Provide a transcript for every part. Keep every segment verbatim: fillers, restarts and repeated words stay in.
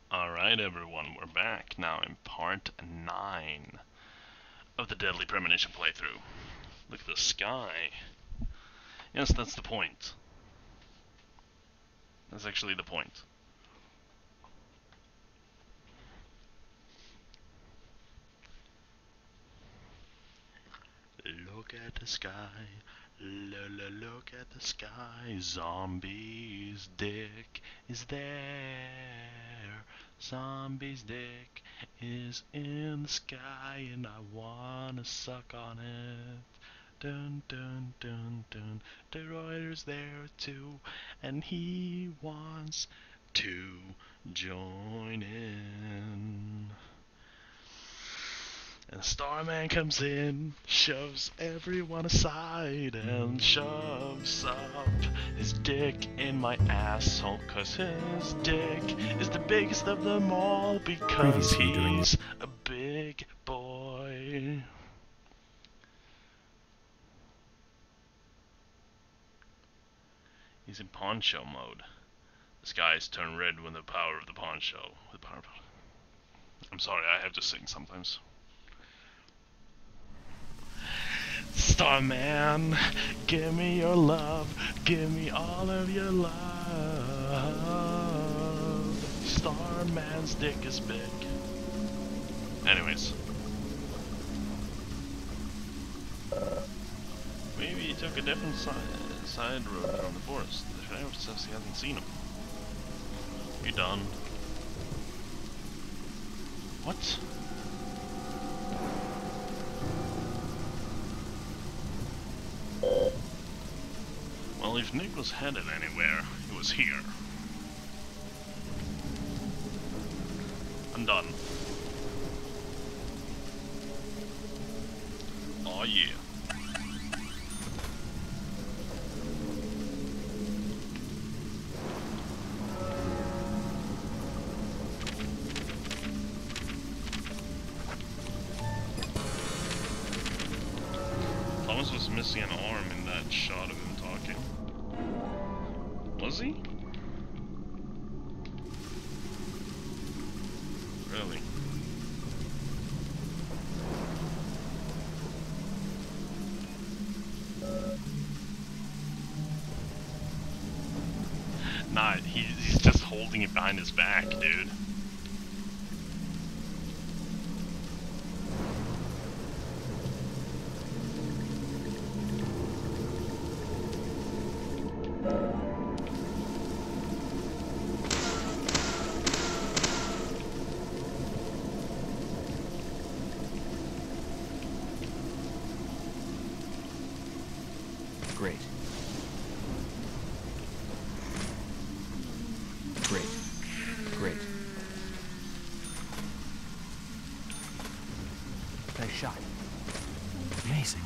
Alright everyone, we're back now in part nine of the Deadly Premonition playthrough. Look at the sky. Yes, that's the point. That's actually the point. Look at the sky, look at the sky, Zombie's dick is there, Zombie's dick is in the sky and I wanna suck on it. Dun dun dun dun, the Reuter's there too, and he wants to join in. And Starman comes in, shoves everyone aside, and shoves up his dick in my asshole, cause his dick is the biggest of them all, because he's a big boy. He's in poncho mode. The skies turn red when the power of the poncho. The power of... I'm sorry, I have to sing sometimes. Starman, give me your love, give me all of your love. Starman's dick is big. Anyways. Maybe he took a different side, side road from the forest. The sheriff says he hasn't seen him. You done? What? Well, if Nick was headed anywhere, he was here. I'm done. Aw, yeah. Thomas was missing an arm in that shot of him talking. Was he? Really? Nah, he, he's just holding it behind his back, dude. Great. Great. Great. Nice shot. Amazing.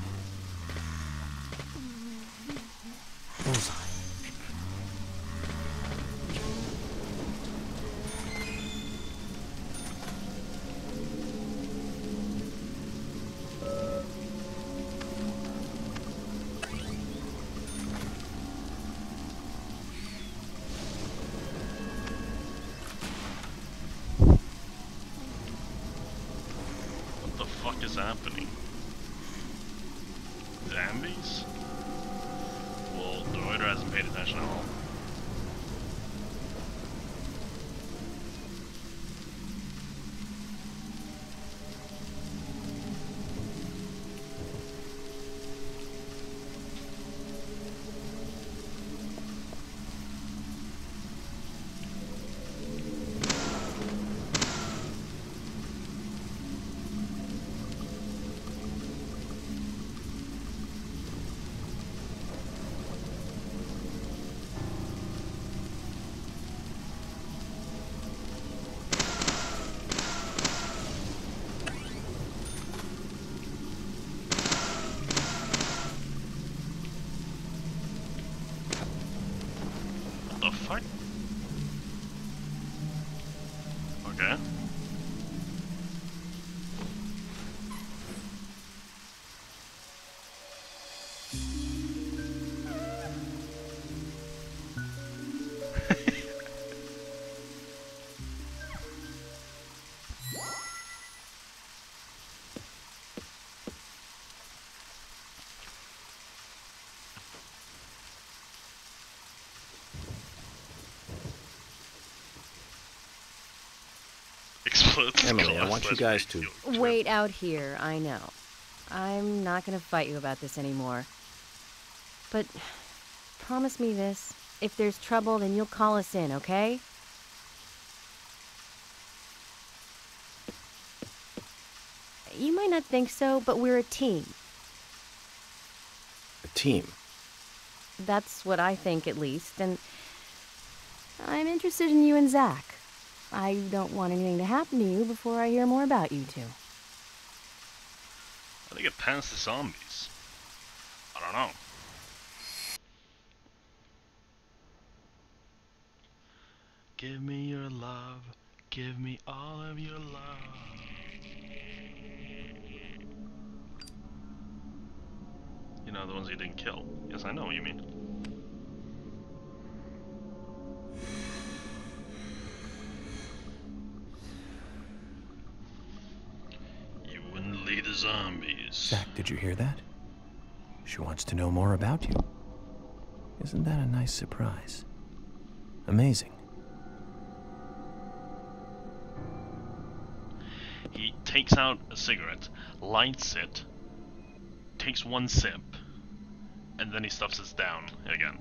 Bullseye. What is happening? Zombies? Well, the Reuter hasn't paid attention at all. The fuck? Okay. Explodes. Emily, I want you guys to... Wait out here, I know. I'm not gonna fight you about this anymore. But promise me this. If there's trouble, then you'll call us in, okay? You might not think so, but we're a team. A team? That's what I think, at least, and I'm interested in you and Zach. I don't want anything to happen to you before I hear more about you two. I think it past the zombies. I don't know. Give me your love, give me all of your love. You know, the ones you didn't kill. Yes, I know what you mean. You wouldn't lead the zombies. Zach, did you hear that? She wants to know more about you. Isn't that a nice surprise? Amazing. He takes out a cigarette, lights it, takes one sip, and then he stuffs it down again.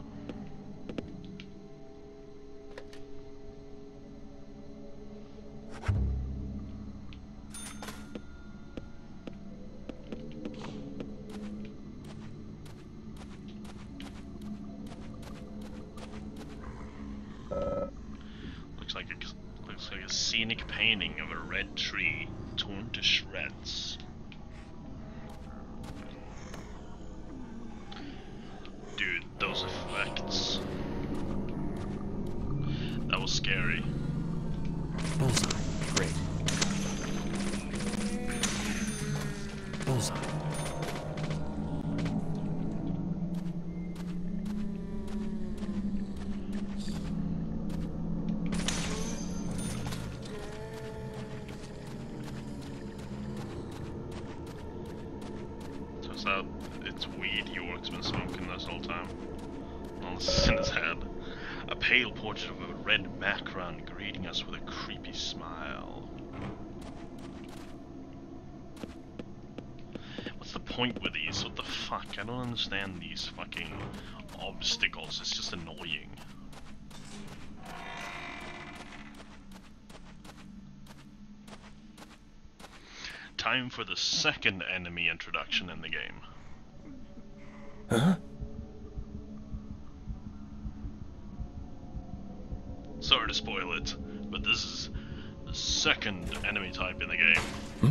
Looks like a, looks like a scenic painting of a red tree torn to shreds. Dude, those effects. That was scary. Bullseye. Great. Bullseye. Turns out it's weed York's been smoking this whole time. All this is in his head. A pale portrait of a red background greeting us with a creepy smile. What's the point with these? What the fuck? I don't understand these fucking obstacles. It's just annoying. Time for the second enemy introduction in the game. Huh? Sorry to spoil it, but this is the second enemy type in the game. Hmm?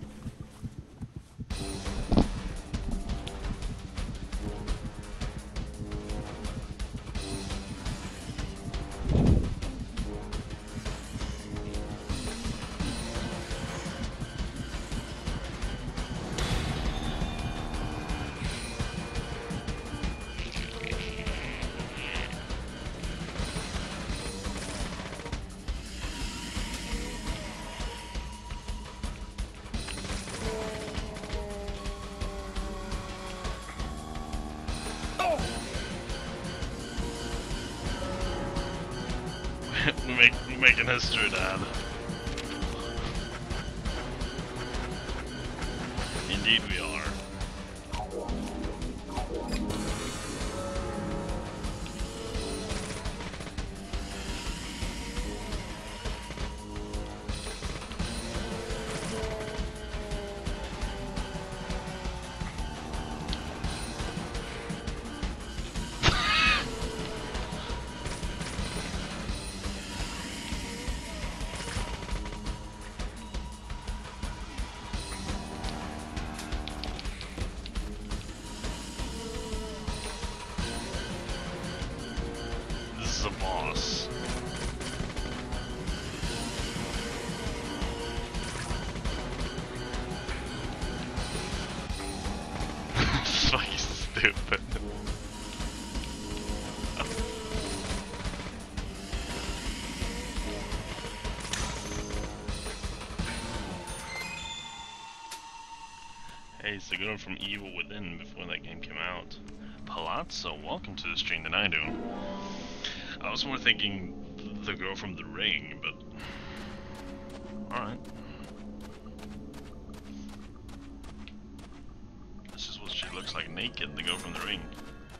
we make, we're making history, Dad. Indeed we are. This is a boss. Fucking stupid. Hey, it's the girl from Evil Within before that game came out. Palazzo, welcome to the stream that I do. I was more thinking the girl from The Ring, but Alright. This is what she looks like naked, the girl from the ring.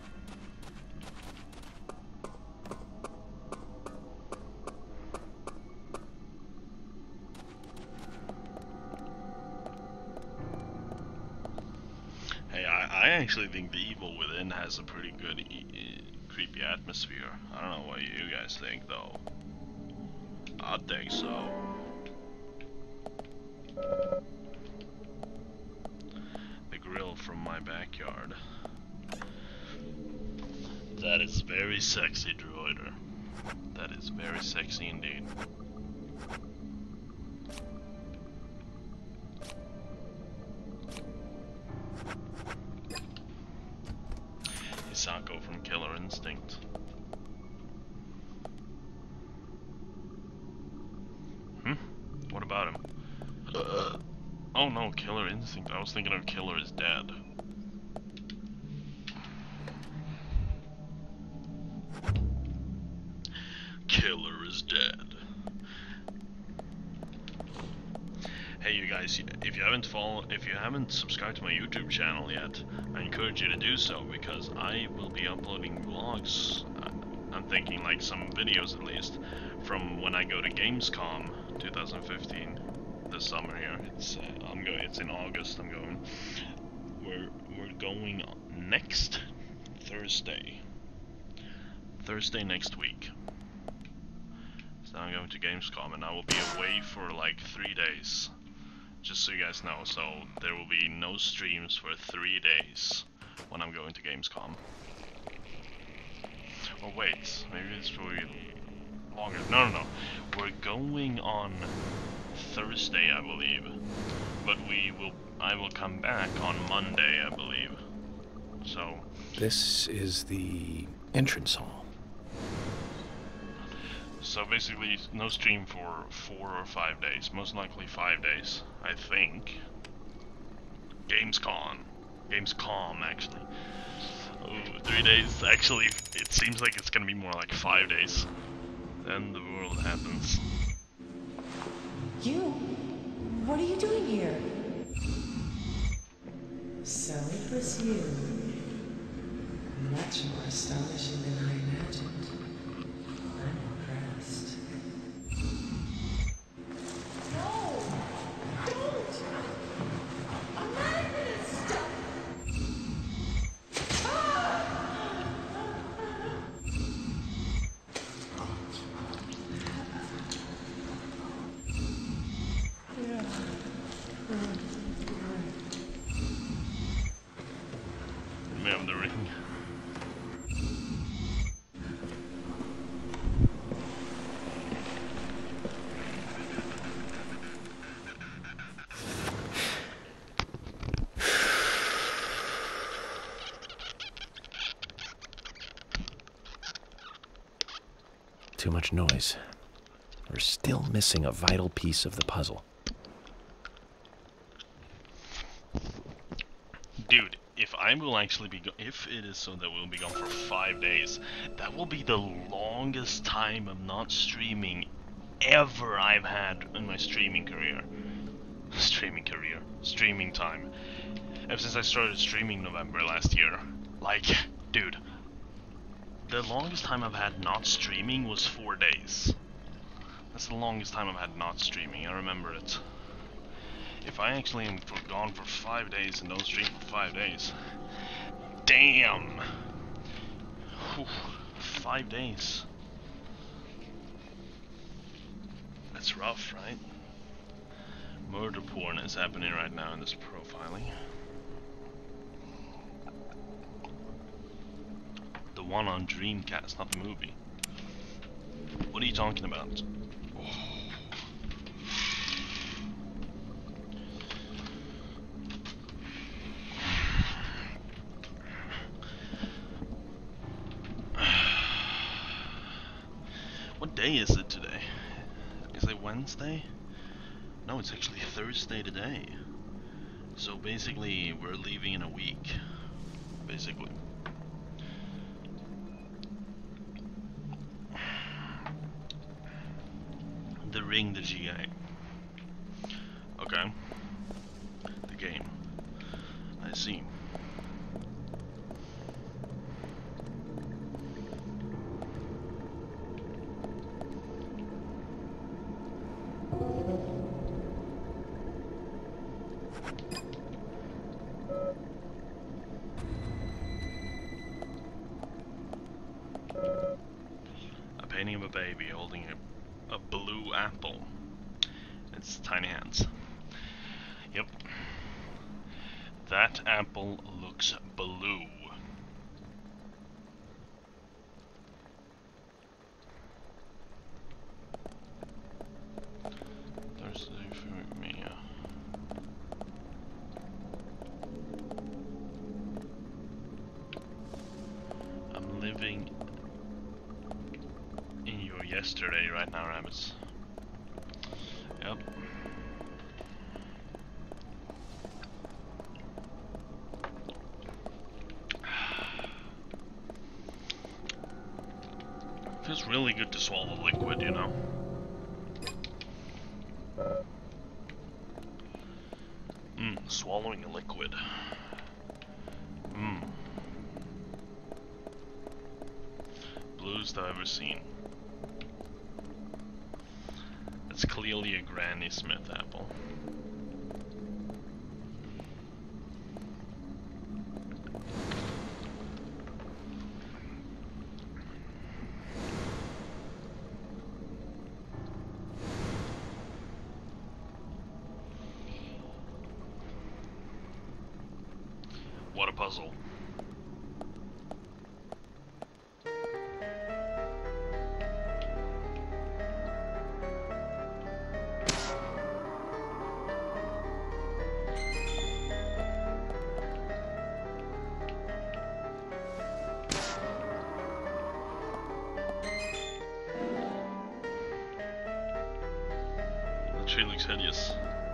Hey, I, I actually think the evil within has a pretty good e e creepy atmosphere. I don't know what you guys think though. I think so. The grill from my backyard. That is very sexy, Droider. That is very sexy indeed. Hisako from Killer Instinct. Hmm? What about him? Uh, oh no, Killer Instinct. I was thinking of Killer is Dead. Killer is Dead. Hey you guys, if you haven't follow, if you haven't subscribed to my YouTube channel yet, I encourage you to do so because I will be uploading vlogs. I'm thinking like some videos at least from when I go to Gamescom twenty fifteen this summer here. It's uh, I'm going. It's in August. I'm going. We're we're going next Thursday. Thursday next week. So I'm going to Gamescom and I will be away for like three days. Just so you guys know, so there will be no streams for three days when I'm going to Gamescom. Oh wait, maybe it's really longer. No, no, no. We're going on Thursday, I believe. But we will. I will come back on Monday, I believe. So. This is the entrance hall. So basically, no stream for four or five days. Most likely five days, I think. Gamescom. Gamescom, actually. Oh, three days. Actually, it seems like it's gonna be more like five days. Then the world happens. You? What are you doing here? So it was you. Much more astonishing than I imagined. I'm impressed. No! Don't! I'm not gonna stop! We have the ring. Too much noise. We're still missing a vital piece of the puzzle. Dude, if I will actually be go if it is so that we'll be gone for five days, that will be the longest time of not streaming ever I've had in my streaming career. Streaming career. Streaming time. Ever since I started streaming November last year. Like, dude. The longest time I've had not streaming was four days. That's the longest time I've had not streaming, I remember it. If I actually am for gone for five days and don't stream for five days, damn! Whew, five days. That's rough, right? Murder porn is happening right now in this profiling. The one on Dreamcast, not the movie. What are you talking about? Oh. What day is it today? Is it Wednesday? No, it's actually Thursday today. So basically, we're leaving in a week. Basically. The ring, the G I. Okay. The game. I see. A painting of a baby holding a, a blue apple. It's tiny hands. Yep. That apple looks blue. Thursday for me. I'm living in your yesterday right now, Rabbitz. Yep. Feels really good to swallow liquid, you know? Mmm, swallowing a liquid. Mmm. Bluest I've ever seen. It's clearly a Granny Smith apple. What a puzzle. The tree looks hideous.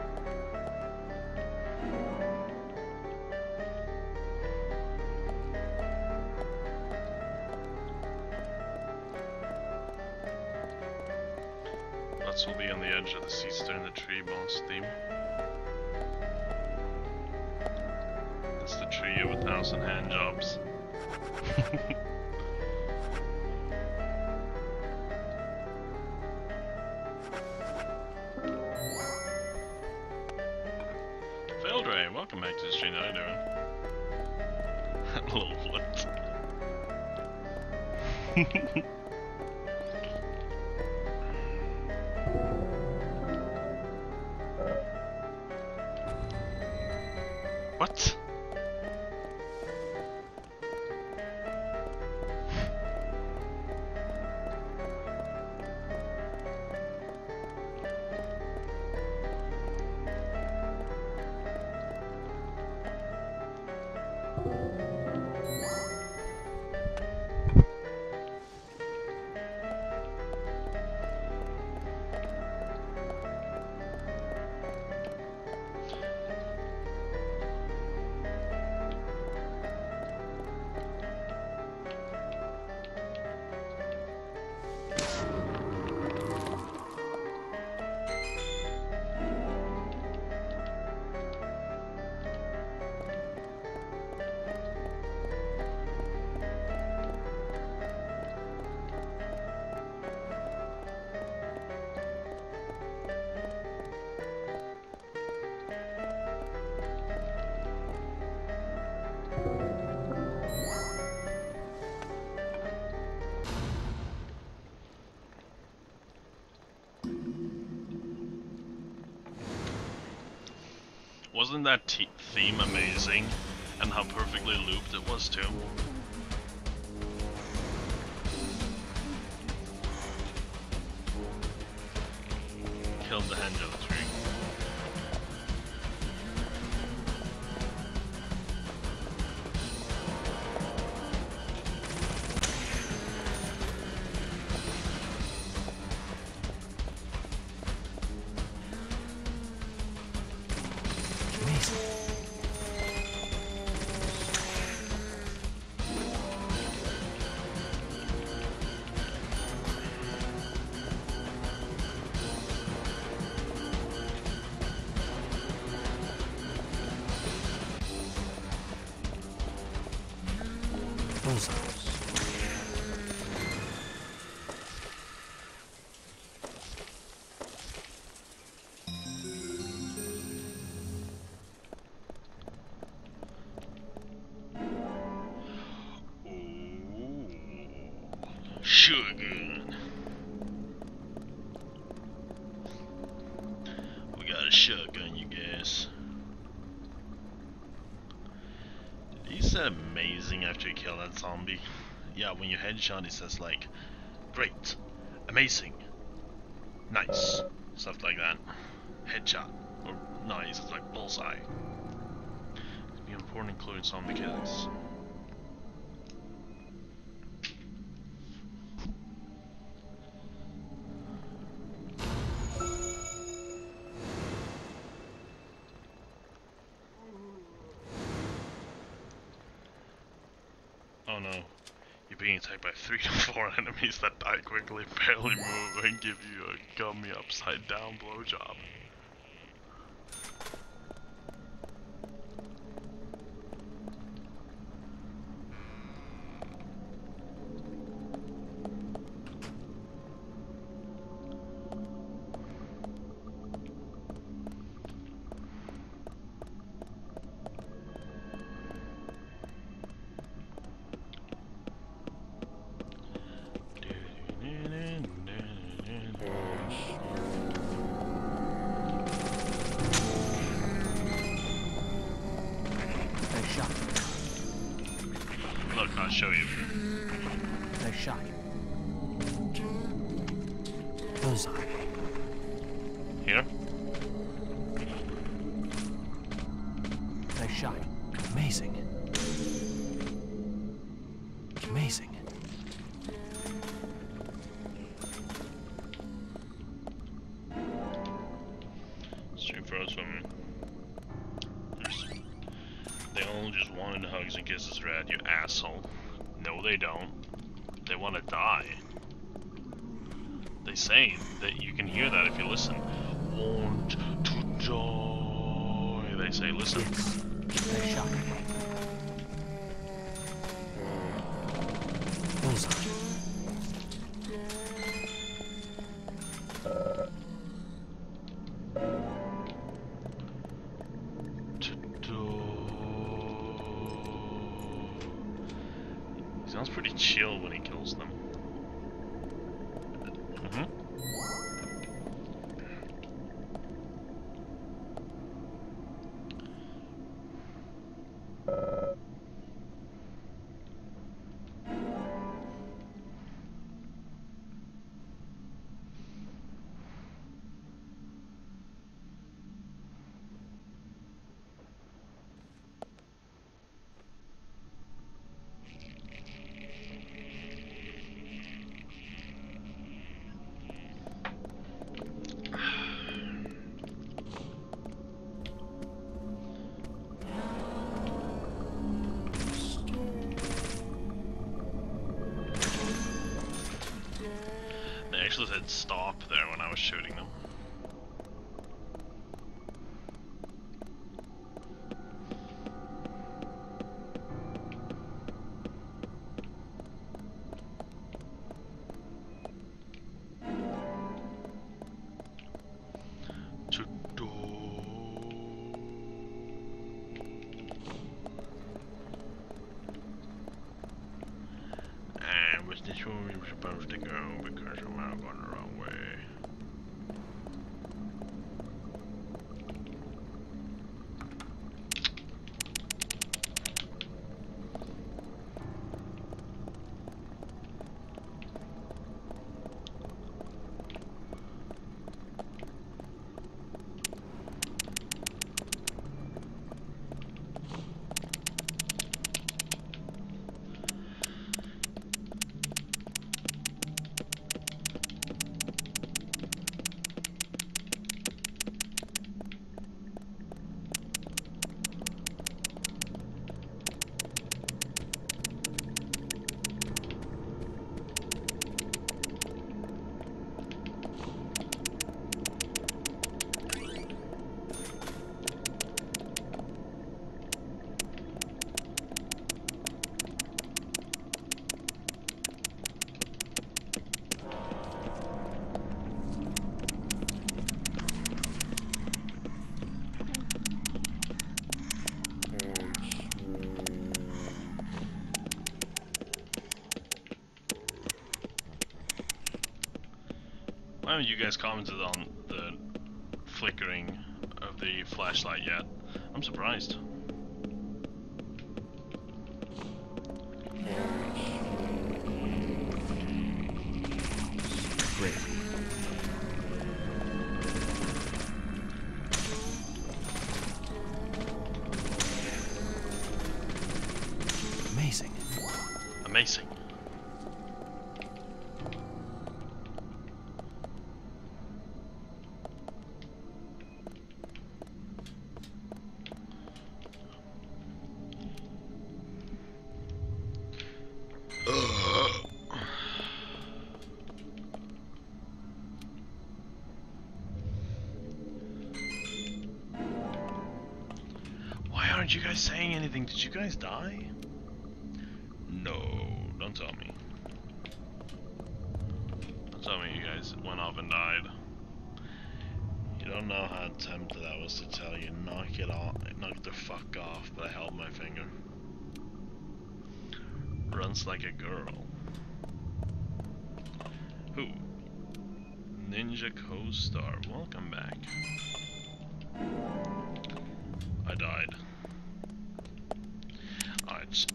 Will be on the edge of the seats during the tree bones theme. That's the tree of a thousand hand jobs. Feldray, welcome back to the stream. How you doing? Little flipped. What? Wasn't that t theme amazing? And how perfectly looped it was too. Killed the hinge of the tree. Bullseye. Shotgun. We got a shotgun, you guys. Did he say amazing after you kill that zombie? Yeah, when you headshot, it says like, great, amazing, nice, stuff like that. Headshot, or nice, it's like bullseye. It'd be important including zombie killings. Oh no, you're being attacked by three to four enemies that die quickly, barely move, and give you a gummy upside down blowjob. Look, I'll show you. Nice shot. Bullseye. Here? Nice shot. Amazing. Amazing. Straight for us from. They all just wanted hugs and kisses, Red, you asshole. No, they don't. They want to die. They say that you can hear that if you listen. Want to die. They say, listen. Nice shot. Bullseye. Sounds pretty chill when he kills them. Mm-hmm. They actually said stop there when I was shooting them. And which this one we were supposed to go because I'm now going the wrong way. haven't you guys commented on the flickering of the flashlight yet? I'm surprised. Great. Amazing. Amazing. Why aren't you guys saying anything? Did you guys die? No, don't tell me. Don't tell me you guys went off and died. You don't know how tempted I was to tell you, knock it off, knock the fuck off, but I held my finger. Runs like a girl. Who? Ninja Co-Star, welcome back. I died. Alright.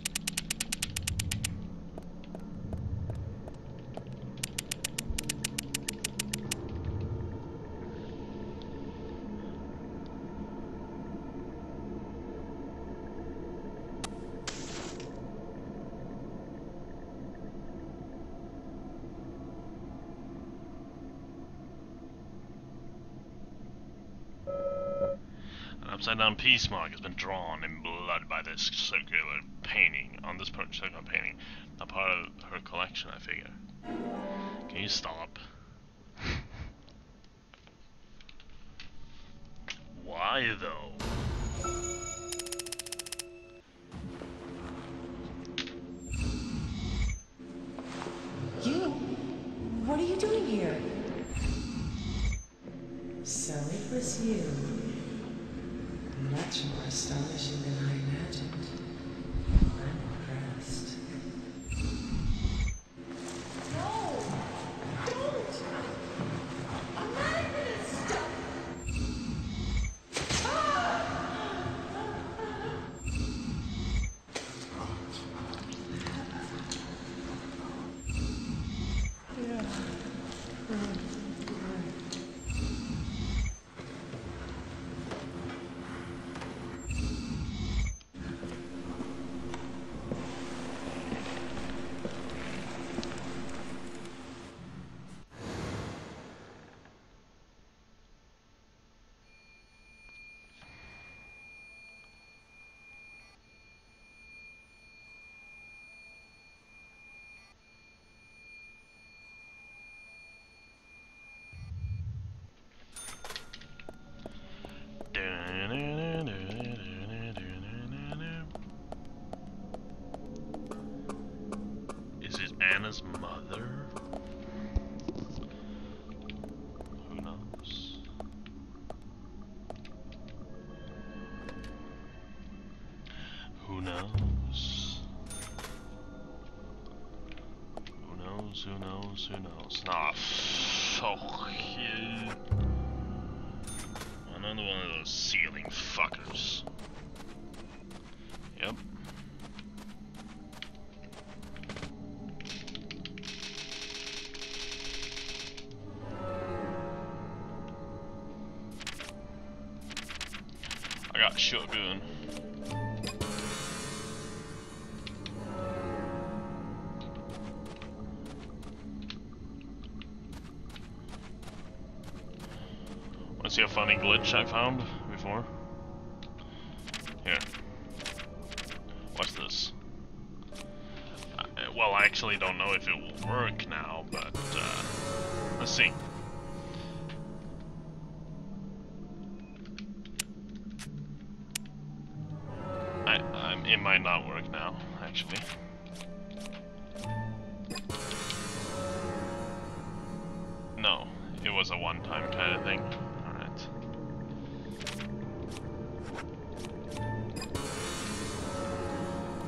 Upside down peace mark has been drawn in blood by this circular painting on this circular painting. A part of her collection, I figure. Can you stop? Why though? You? What are you doing here? So it was you. Much more astonishing than I imagined. I'm impressed. No! Don't! I'm not gonna stop! Is it Anna's mother? Who knows? Who knows? Who knows? Who knows? Who knows? Nah, fuck you. Another one of those ceiling fuckers. Yep. I got shotgun. Want to see a funny glitch I found before? Here. What's this? Uh, well, I actually don't know if it will work now, but uh, let's see. I, I'm, it might not work now, actually. No, it was a one-time kind of thing. Alright.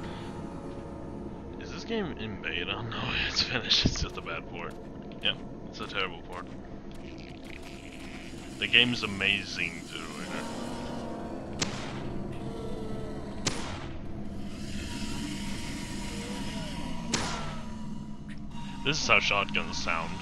Is this game in beta? No, it's finished. It's just a bad port. Yep, It's a terrible part. The game's amazing too, you know? This is how shotguns sound.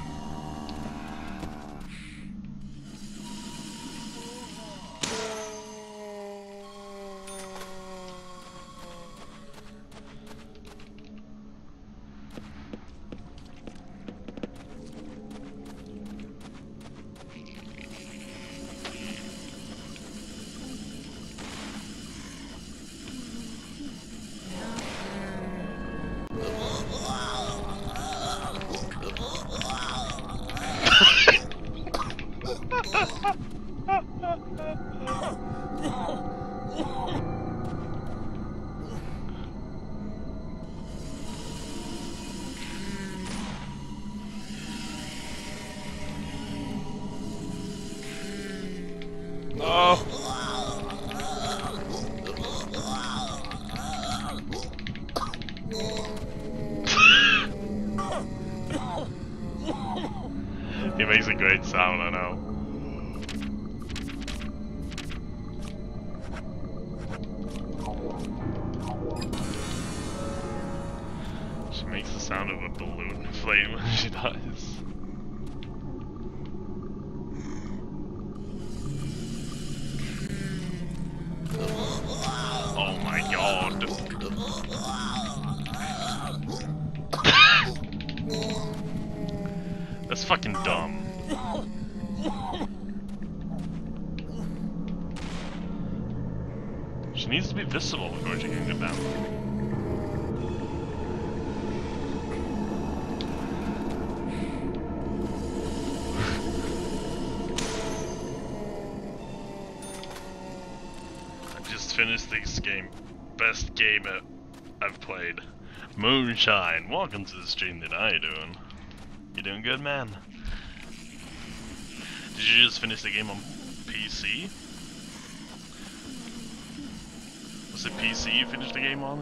He makes a great sound, I know. She makes the sound of a balloon inflate when she dies. Oh my god. That's fucking dumb. She needs to be visible before she can get down. I just finished this game. Best game I've played. Moonshine. Welcome to the stream. How you doing? You doing good, man? Did you just finish the game on P C? Was it P C you finished the game on?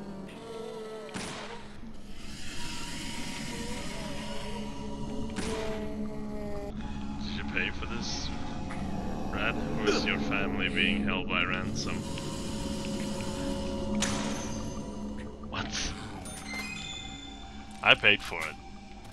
Did you pay for this, Brad? Or is your family being held by ransom? What? I paid for it.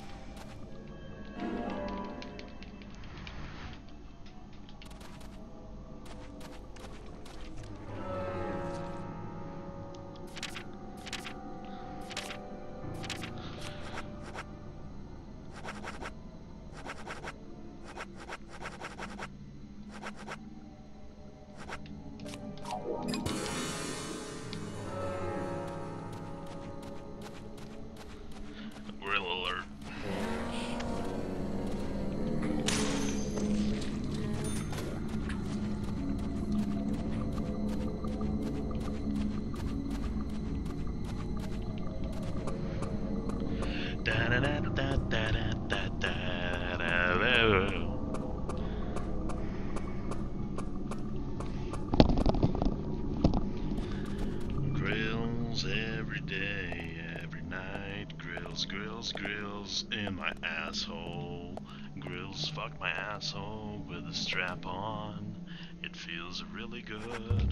Grills every day, every night. Grills, grills, grills in my asshole. Grills fuck my asshole with a strap on. It feels really good.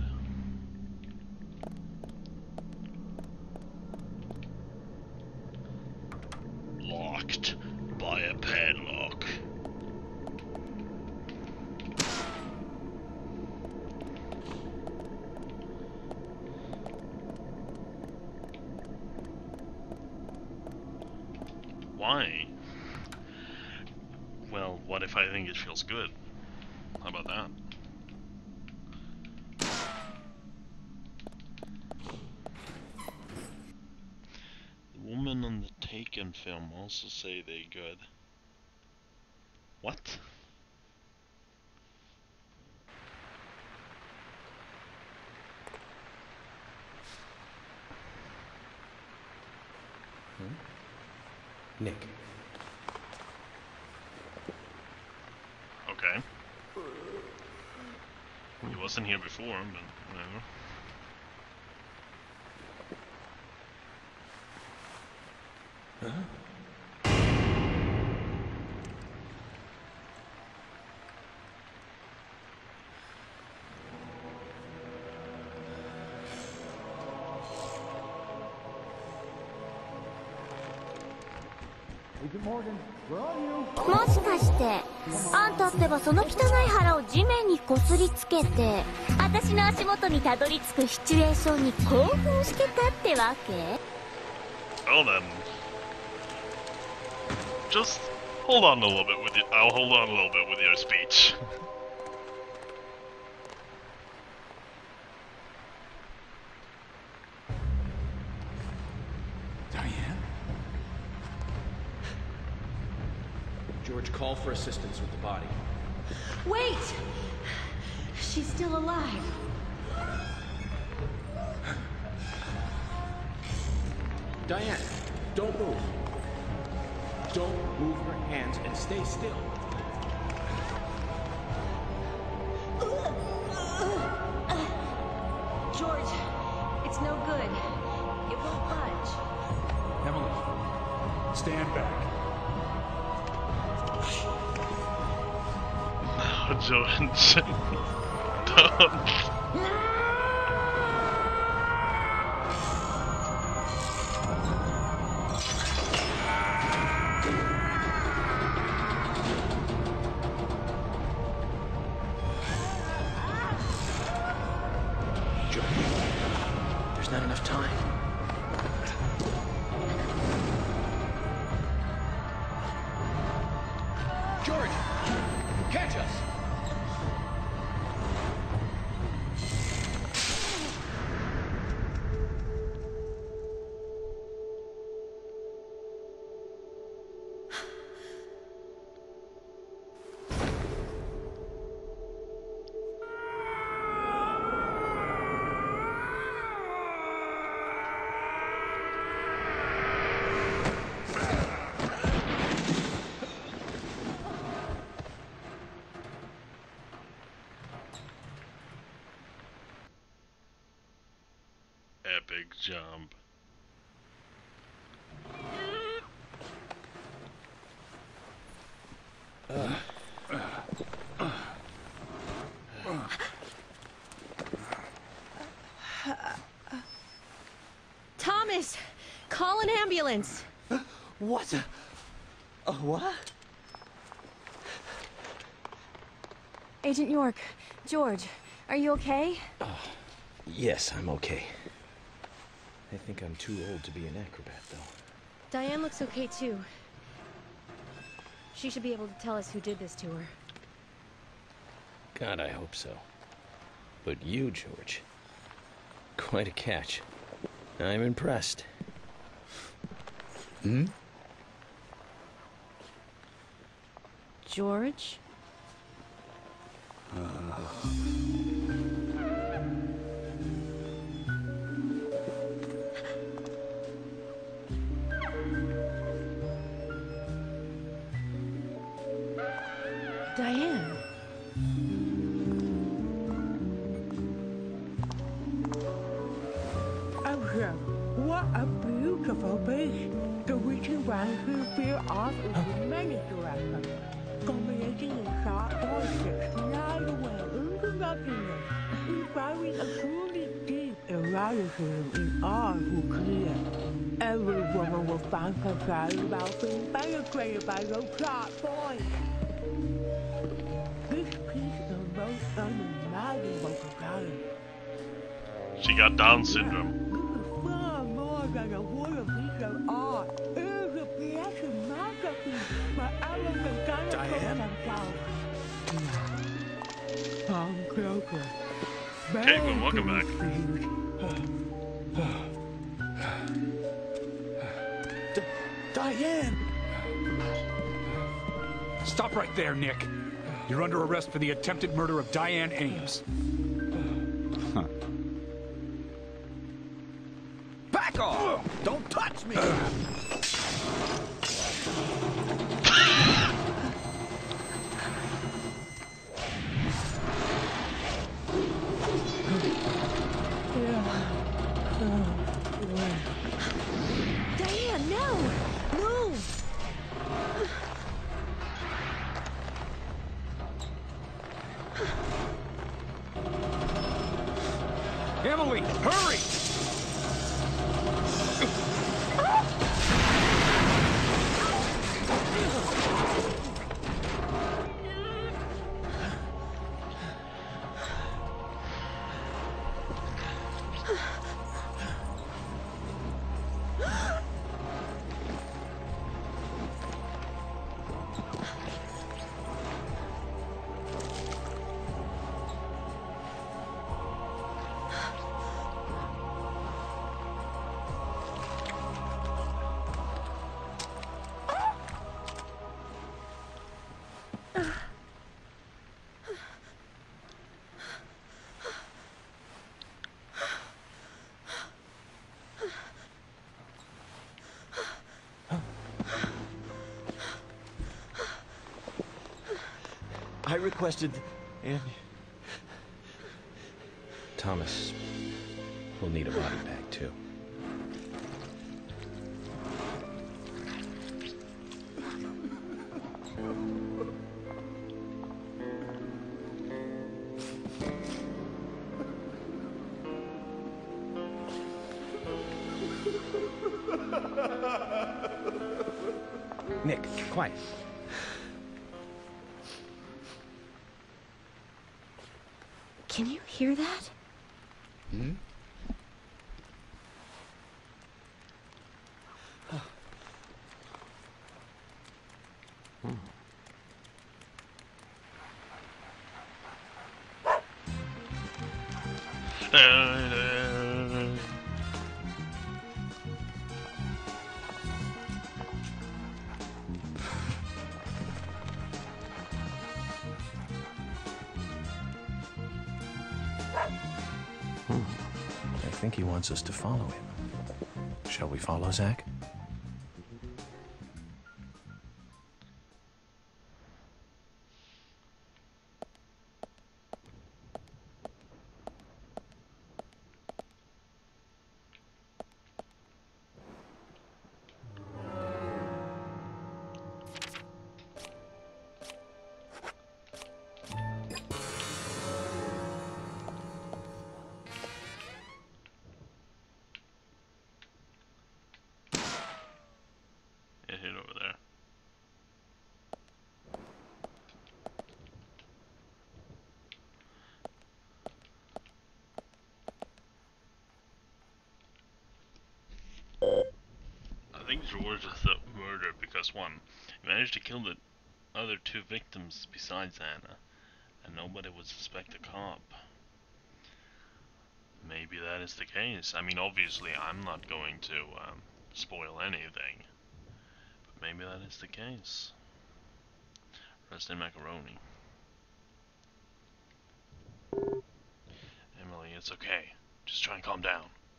Locked by a padlock. Why? Well, what if I think it feels good? How about that? The woman on the Taken film also say they good. What? Hmm? Nick. Okay. He wasn't here before, but whatever. Huh? もしかしてあんたってばその汚い腹を地面にこすりつけて私の足元にたどり着くシチュエーションに興奮してたってわけ？ Well then, just hold on a little bit with your, I'll hold on a little bit with your speech. Diane? George, call for assistance with the body. Wait! She's still alive. Diane, don't move. Don't move your hands and stay still. George, it's no good. It won't budge. Emily, stand back. No, George. Don't. There's not enough time. George! Catch us! Epic jump. Thomas! Call an ambulance! What? A what? Agent York, George, are you okay? Oh, yes, I'm okay. I think I'm too old to be an acrobat, though. Diane looks okay, too. She should be able to tell us who did this to her. God, I hope so. But you, George, quite a catch. I'm impressed. Hmm? George? Uh... Diane. Oh, what a beautiful beast. The witchy one who fear off is the many directions. Combinating in sharp voices, slide away into nothingness, inspiring a truly deep eroticism in all who clear. Every woman will find herself about being penetrated by those sharp voices. This piece is most unimaginable to color. She got Down syndrome. This is far more than a wooden piece of art. It is a piece of masterpiece by elegant Diane? themselves. Come closer. Caitlin, welcome back. D Diane! Stop right there, Nick. You're under arrest for the attempted murder of Diane Ames. Huh. Back off! Don't touch me! Diane, no! Move! Emily, hurry! requested, and Thomas will need a body bag too. Nick, quiet. Can you hear that? Hmm? I think he wants us to follow him. Shall we follow, Zach? I think George is the murderer because one, he managed to kill the other two victims besides Anna, and nobody would suspect a cop. Maybe that is the case. I mean, obviously, I'm not going to um, spoil anything, but maybe that is the case. Rest in macaroni. Emily, it's okay. Just try and calm down.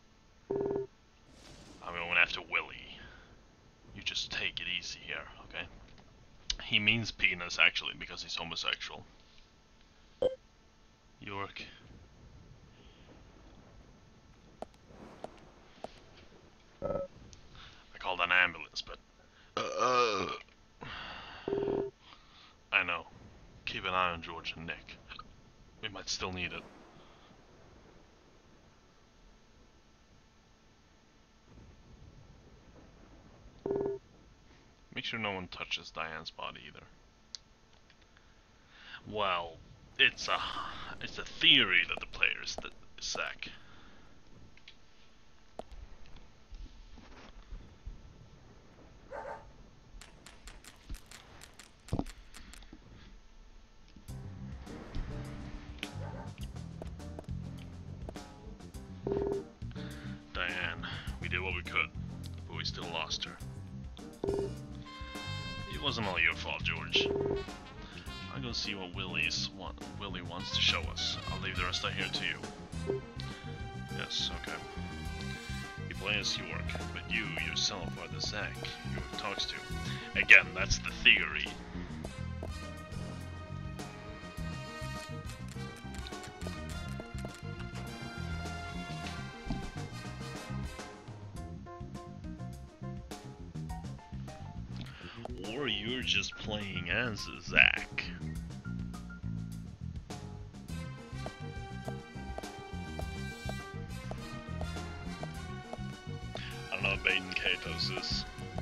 I'm going after Willie. You just take it easy here, okay? He means penis, actually, because he's homosexual. York. I called an ambulance, but... Uh, I know. Keep an eye on George and Nick. We might still need it. Make sure no one touches Diane's body either. Well, it's a it's a theory that the player is the Zach. Diane, we did what we could, but we still lost her. It wasn't all your fault, George. I'll go see what Willie's want, Willie wants to show us. I'll leave the rest out here to you. Yes, okay. You play as York, but you yourself are the Zach York talks to. Again, that's the theory. Or you're just playing as a Zach. I don't know what Baden Katos is.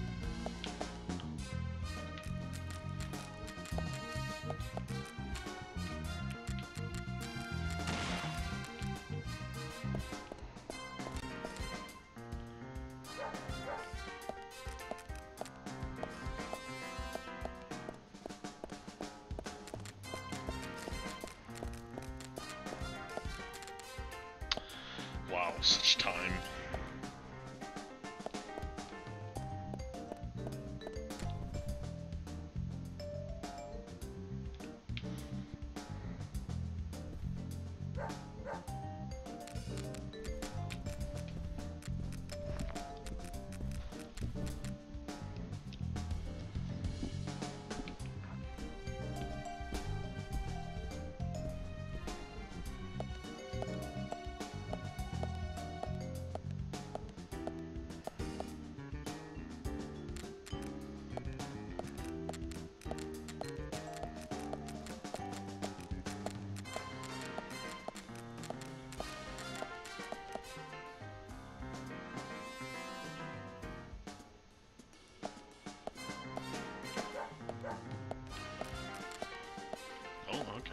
Wow, such time.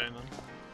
Okay then.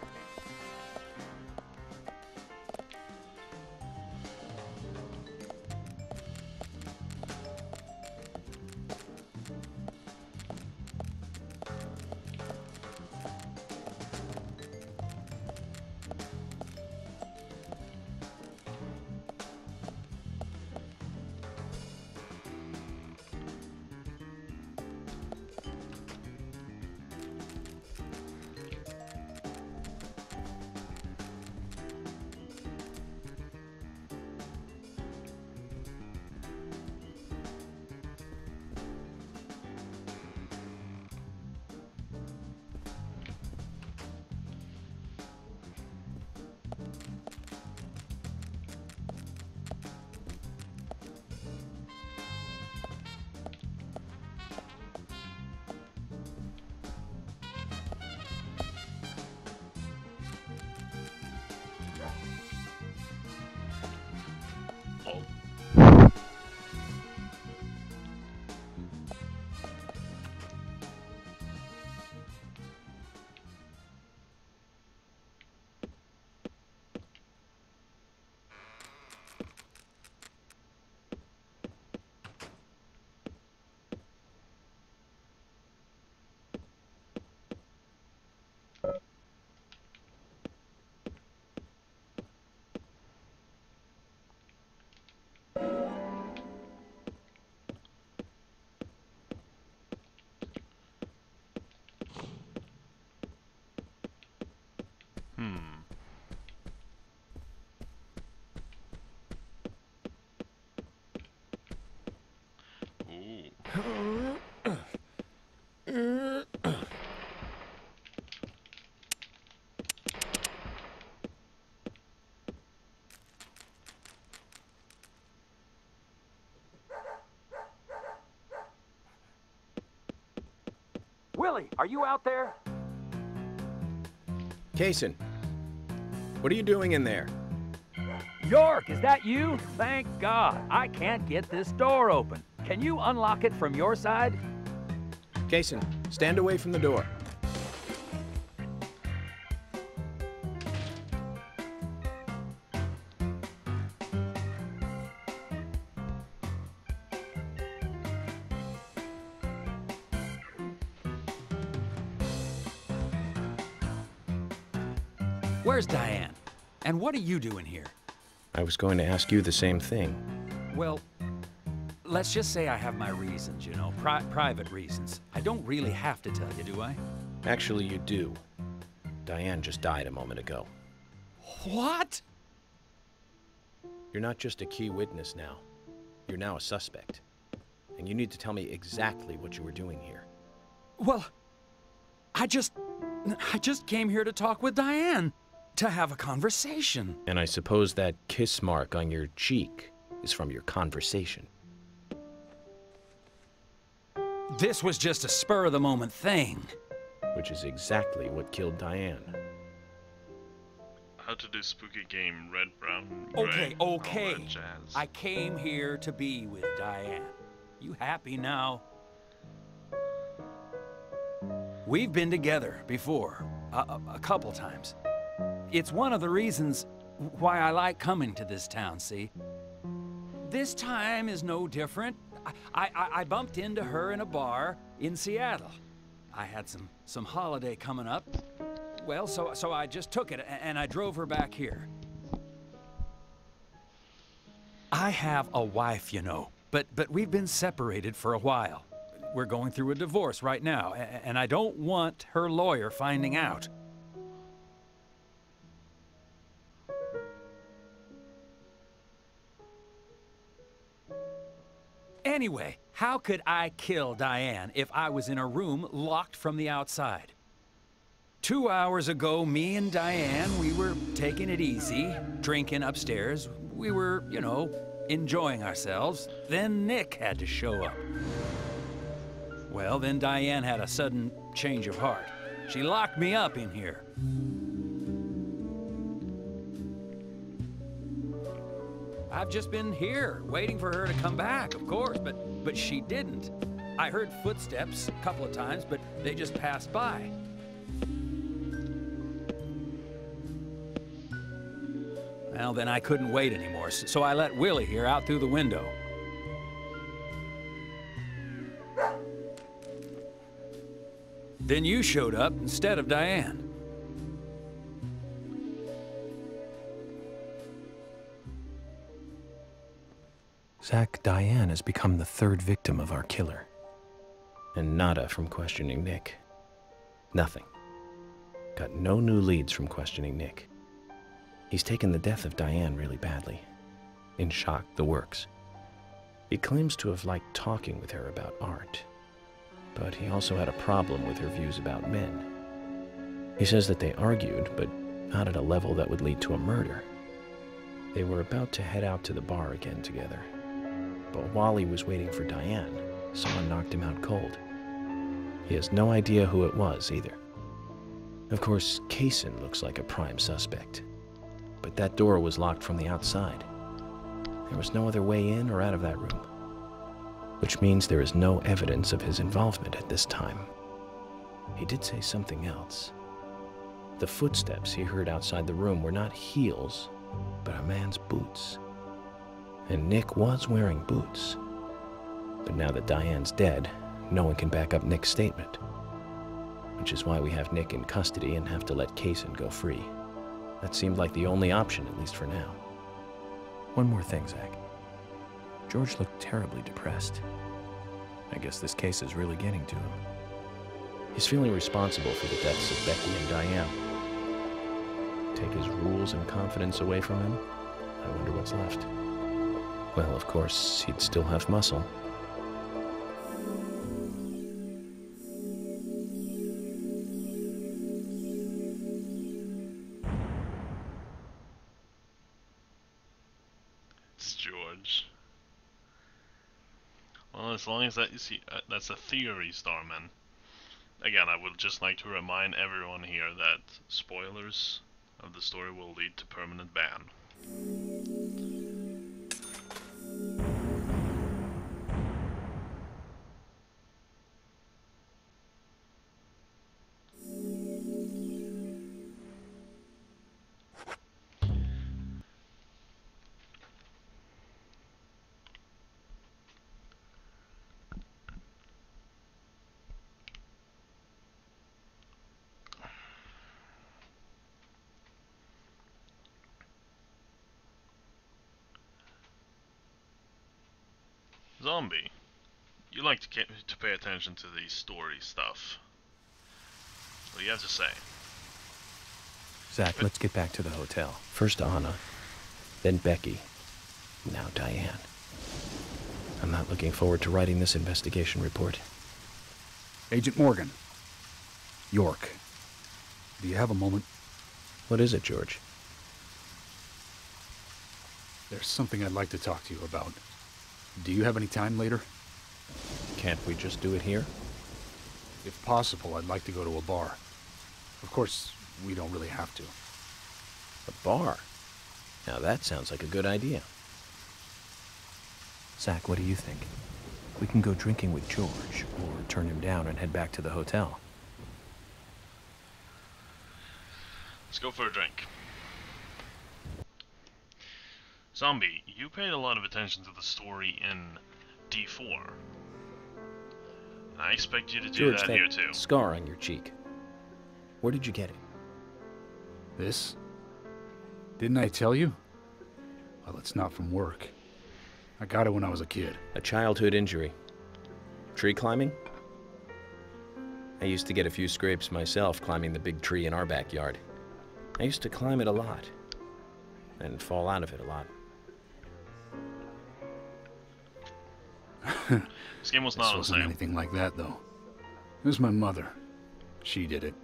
Hmm. Willie, are you out there? Kaysen, what are you doing in there? York, is that you? Thank God. I can't get this door open. Can you unlock it from your side? Kaysen, stand away from the door. Where's Diane? And what are you doing here? I was going to ask you the same thing. Well, let's just say I have my reasons, you know, pri private reasons. I don't really have to tell you, do I? Actually, you do. Diane just died a moment ago. What? You're not just a key witness now. You're now a suspect. And you need to tell me exactly what you were doing here. Well, I just... I just came here to talk with Diane. To have a conversation. And I suppose that kiss mark on your cheek is from your conversation. This was just a spur-of-the-moment thing. Which is exactly what killed Diane. How to do spooky game, red, brown, gray, Okay, okay. all that jazz. I came here to be with Diane. You happy now? We've been together before, a, a, a couple times. It's one of the reasons why I like coming to this town, see? This time is no different. I, I, I bumped into her in a bar in Seattle. I had some, some holiday coming up. Well, so, so I just took it and I drove her back here. I have a wife, you know, but, but we've been separated for a while. We're going through a divorce right now, and I don't want her lawyer finding out. Anyway, how could I kill Diane if I was in a room locked from the outside? Two hours ago, me and Diane, we were taking it easy, drinking upstairs. We were, you know, enjoying ourselves. Then Nick had to show up. Well, then Diane had a sudden change of heart. She locked me up in here. I've just been here, waiting for her to come back, of course, but, but she didn't. I heard footsteps a couple of times, but they just passed by. Well, then I couldn't wait anymore, so I let Willie here out through the window. Then you showed up instead of Diane. Zach, Diane has become the third victim of our killer. And nada from questioning Nick. Nothing. Got no new leads from questioning Nick. He's taken the death of Diane really badly. In shock, the works. He claims to have liked talking with her about art. But he also had a problem with her views about men. He says that they argued, but not at a level that would lead to a murder. They were about to head out to the bar again together. But while he was waiting for Diane, someone knocked him out cold. He has no idea who it was, either. Of course, Kaysen looks like a prime suspect. But that door was locked from the outside. There was no other way in or out of that room. Which means there is no evidence of his involvement at this time. He did say something else. The footsteps he heard outside the room were not heels, but a man's boots. And Nick was wearing boots. But now that Diane's dead, no one can back up Nick's statement. Which is why we have Nick in custody and have to let Kaysen go free. That seemed like the only option, at least for now. One more thing, Zach. George looked terribly depressed. I guess this case is really getting to him. He's feeling responsible for the deaths of Becky and Diane. Take his rules and confidence away from him? I wonder what's left. Well, of course, he'd still have muscle. It's George. Well, as long as that you see, uh, that's a theory, Starman. Again, I would just like to remind everyone here that spoilers of the story will lead to permanent ban. Zombie, you like to get, to pay attention to the story stuff. What do you have to say? Zach, let's get back to the hotel. First Anna, then Becky, now Diane. I'm not looking forward to writing this investigation report. Agent Morgan. York. Do you have a moment? What is it, George? There's something I'd like to talk to you about. Do you have any time later? Can't we just do it here? If possible, I'd like to go to a bar. Of course, we don't really have to. A bar? Now that sounds like a good idea. Zach, what do you think? We can go drinking with George, or turn him down and head back to the hotel. Let's go for a drink. Zombie, you paid a lot of attention to the story in D four. I expect you to do George, that, that here too. Scar on your cheek. Where did you get it? This? Didn't I tell you? Well, it's not from work. I got it when I was a kid. A childhood injury. Tree climbing? I used to get a few scrapes myself climbing the big tree in our backyard. I used to climb it a lot. And fall out of it a lot. This game was This not the wasn't same. anything like that, though. It was my mother. She did it.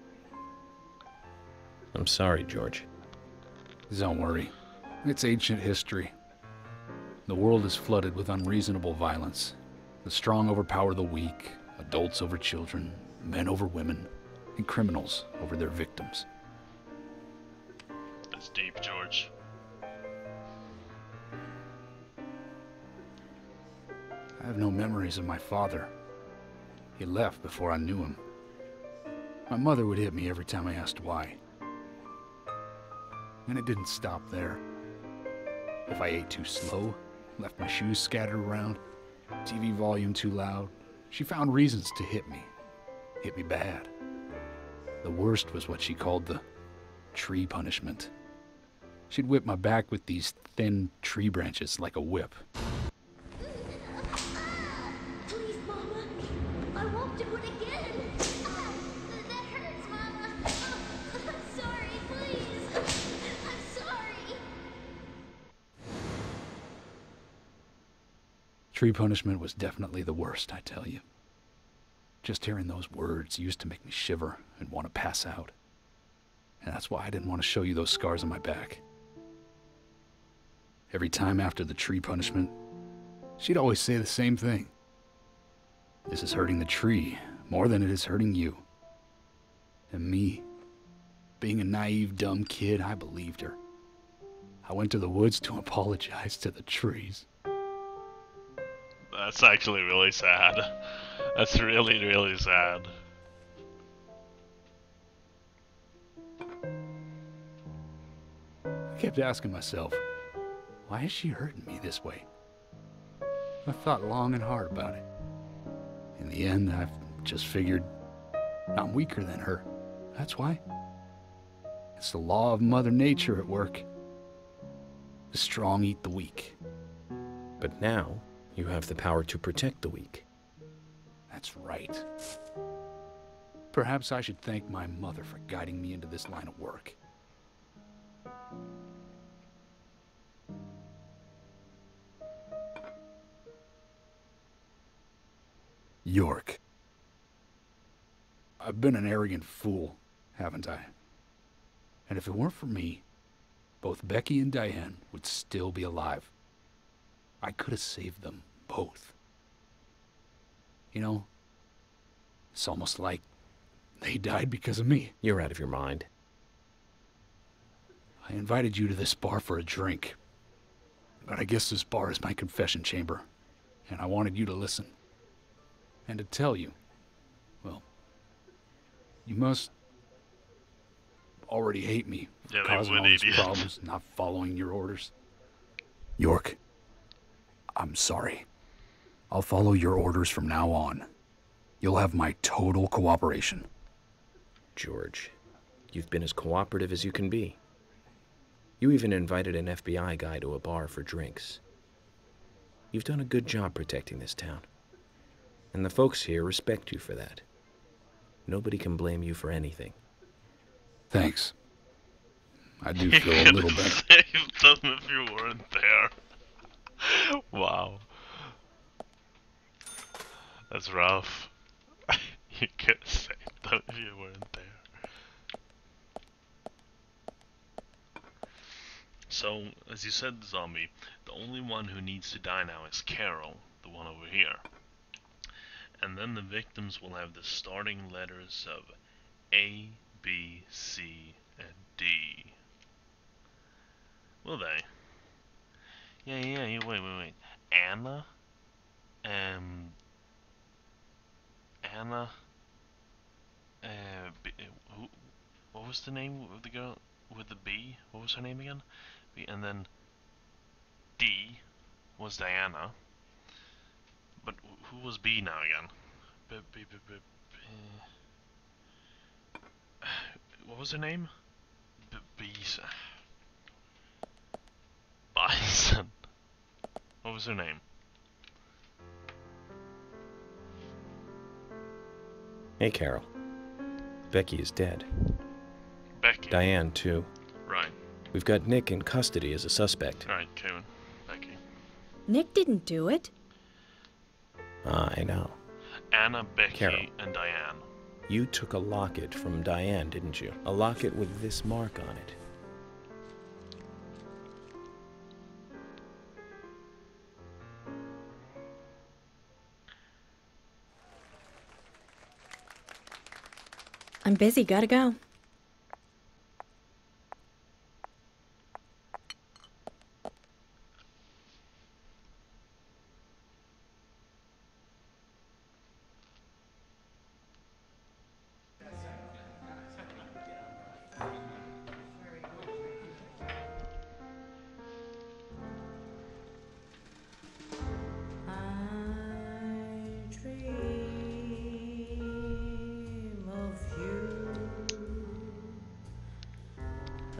I'm sorry, George. Don't worry. It's ancient history. The world is flooded with unreasonable violence. The strong overpower the weak, adults over children, men over women, and criminals over their victims. That's deep, George. I have no memories of my father. He left before I knew him. My mother would hit me every time I asked why. And it didn't stop there. If I ate too slow, left my shoes scattered around, T V volume too loud, she found reasons to hit me. Hit me bad. The worst was what she called the tree punishment. She'd whip my back with these thin tree branches like a whip. Please, Mama. I won't do it again. Ah, that hurts, Mama. Oh, I'm sorry, please. I'm sorry. Tree punishment was definitely the worst, I tell you. Just hearing those words used to make me shiver and want to pass out. And that's why I didn't want to show you those scars on my back. Every time after the tree punishment, she'd always say the same thing. This is hurting the tree more than it is hurting you. And me, being a naive, dumb kid, I believed her. I went to the woods to apologize to the trees. That's actually really sad. That's really, really sad. I kept asking myself, why is she hurting me this way? I thought long and hard about it. In the end, I've just figured I'm weaker than her. That's why. It's the law of Mother Nature at work. The strong eat the weak. But now, you have the power to protect the weak. That's right. Perhaps I should thank my mother for guiding me into this line of work. York. I've been an arrogant fool, haven't I? And if it weren't for me, both Becky and Diane would still be alive. I could have saved them both. You know, it's almost like they died because of me. You're out of your mind. I invited you to this bar for a drink. But I guess this bar is my confession chamber, and I wanted you to listen. And to tell you, well, you must already hate me for Yeah, they causing would, all these idiot. problems, not following your orders. York, I'm sorry. I'll follow your orders from now on. You'll have my total cooperation. George, you've been as cooperative as you can be. You even invited an F B I guy to a bar for drinks. You've done a good job protecting this town. And the folks here respect you for that. Nobody can blame you for anything. Thanks. I do You feel a could little have better. saved them if you weren't there. Wow. That's rough. You could have saved them if you weren't there. So, as you said, Zombie, the only one who needs to die now is Carol, the one over here. And then the victims will have the starting letters of A, B, C, and D. Will they? Yeah, yeah, yeah, wait, wait, wait. Anna? Um... Anna? Uh, B, uh, who, what was the name of the girl with the B? What was her name again? B, and then D was Diana. But who was B now again? B, B, B, B, B, uh, what was her name? B, Bison. Bison. What was her name? Hey, Carol. Becky is dead. Becky. Diane, too. Right. We've got Nick in custody as a suspect. Alright, Kevin. Becky. Nick didn't do it. I know. Anna, Becky, Carol. and Diane. You took a locket from Diane, didn't you? A locket with this mark on it. I'm busy, gotta go.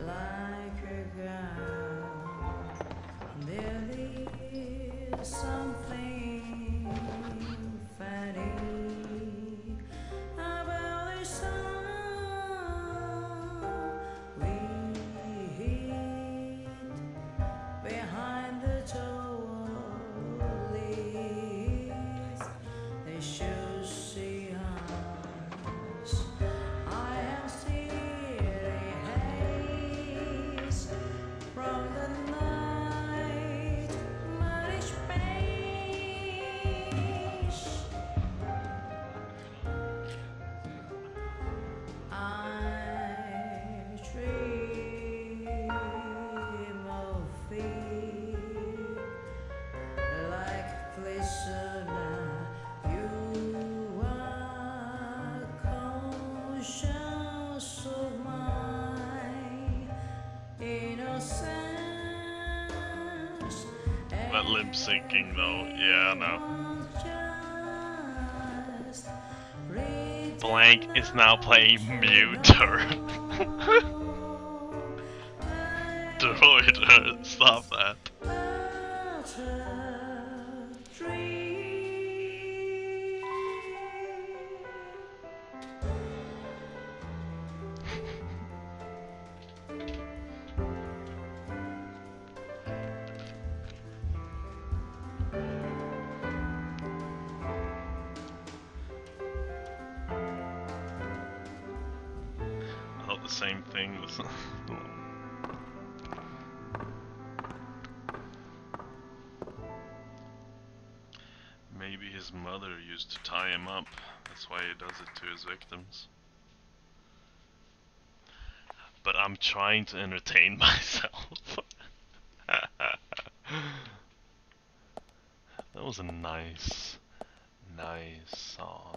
like a girl. There is something funny about the sound we hear behind the door. They should see us. I am stealing haze from the night, muddy space. I dream of feet like glistener. You are conscious of my innocence. That lip syncing though, yeah, no. Just Blank is now playing Muter. Droider, stop that. I thought the same thing was. Maybe his mother used to tie him up. That's why he does it to his victims. But I'm trying to entertain myself. That was a nice, nice song.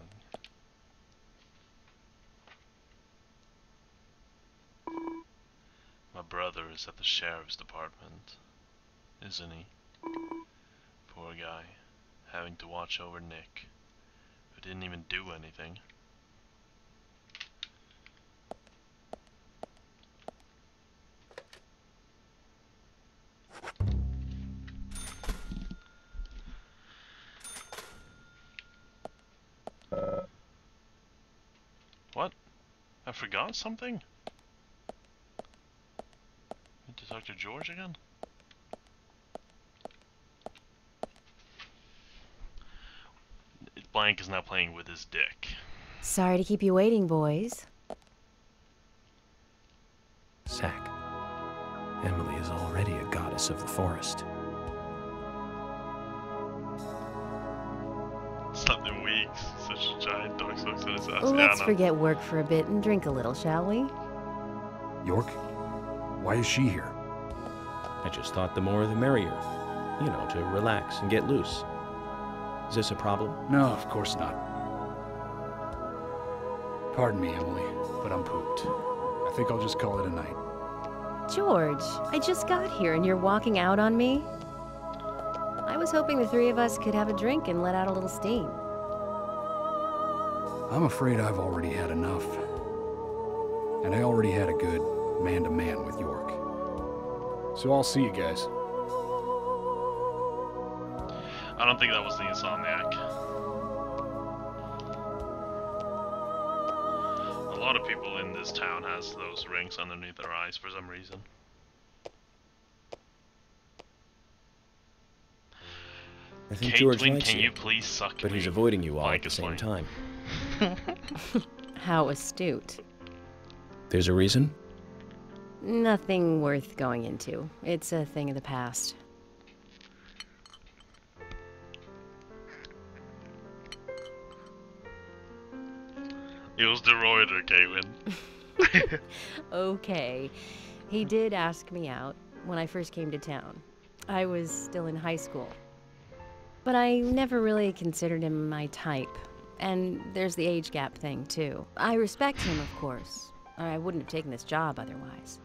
My brother is at the sheriff's department, isn't he? Poor guy, having to watch over Nick, who didn't even do anything. What? I forgot something? Need to talk to George again? Blank is now playing with his dick. Sorry to keep you waiting, boys. Zack, Emily is already a goddess of the forest. Something weak, such a giant dog sucks in his ass. Let's yeah, no. forget work for a bit and drink a little, shall we? York? Why is she here? I just thought the more the merrier. You know, to relax and get loose. Is this a problem? No, of course not. Pardon me, Emily, but I'm pooped. I think I'll just call it a night. George, I just got here and you're walking out on me? I was hoping the three of us could have a drink and let out a little steam. I'm afraid I've already had enough. And I already had a good man-to-man with York. So I'll see you guys. I don't think that was the Insomniac. A lot of people in this town has those rings underneath their eyes for some reason. I think Caitlin, George likes can you, you please suck but me? he's avoiding you all Blank at the is same playing. time. How astute. There's a reason? Nothing worth going into. It's a thing of the past. It was the Reuter, Caitlin. Okay. He did ask me out when I first came to town. I was still in high school. But I never really considered him my type. And there's the age gap thing, too. I respect him, of course. I wouldn't have taken this job otherwise.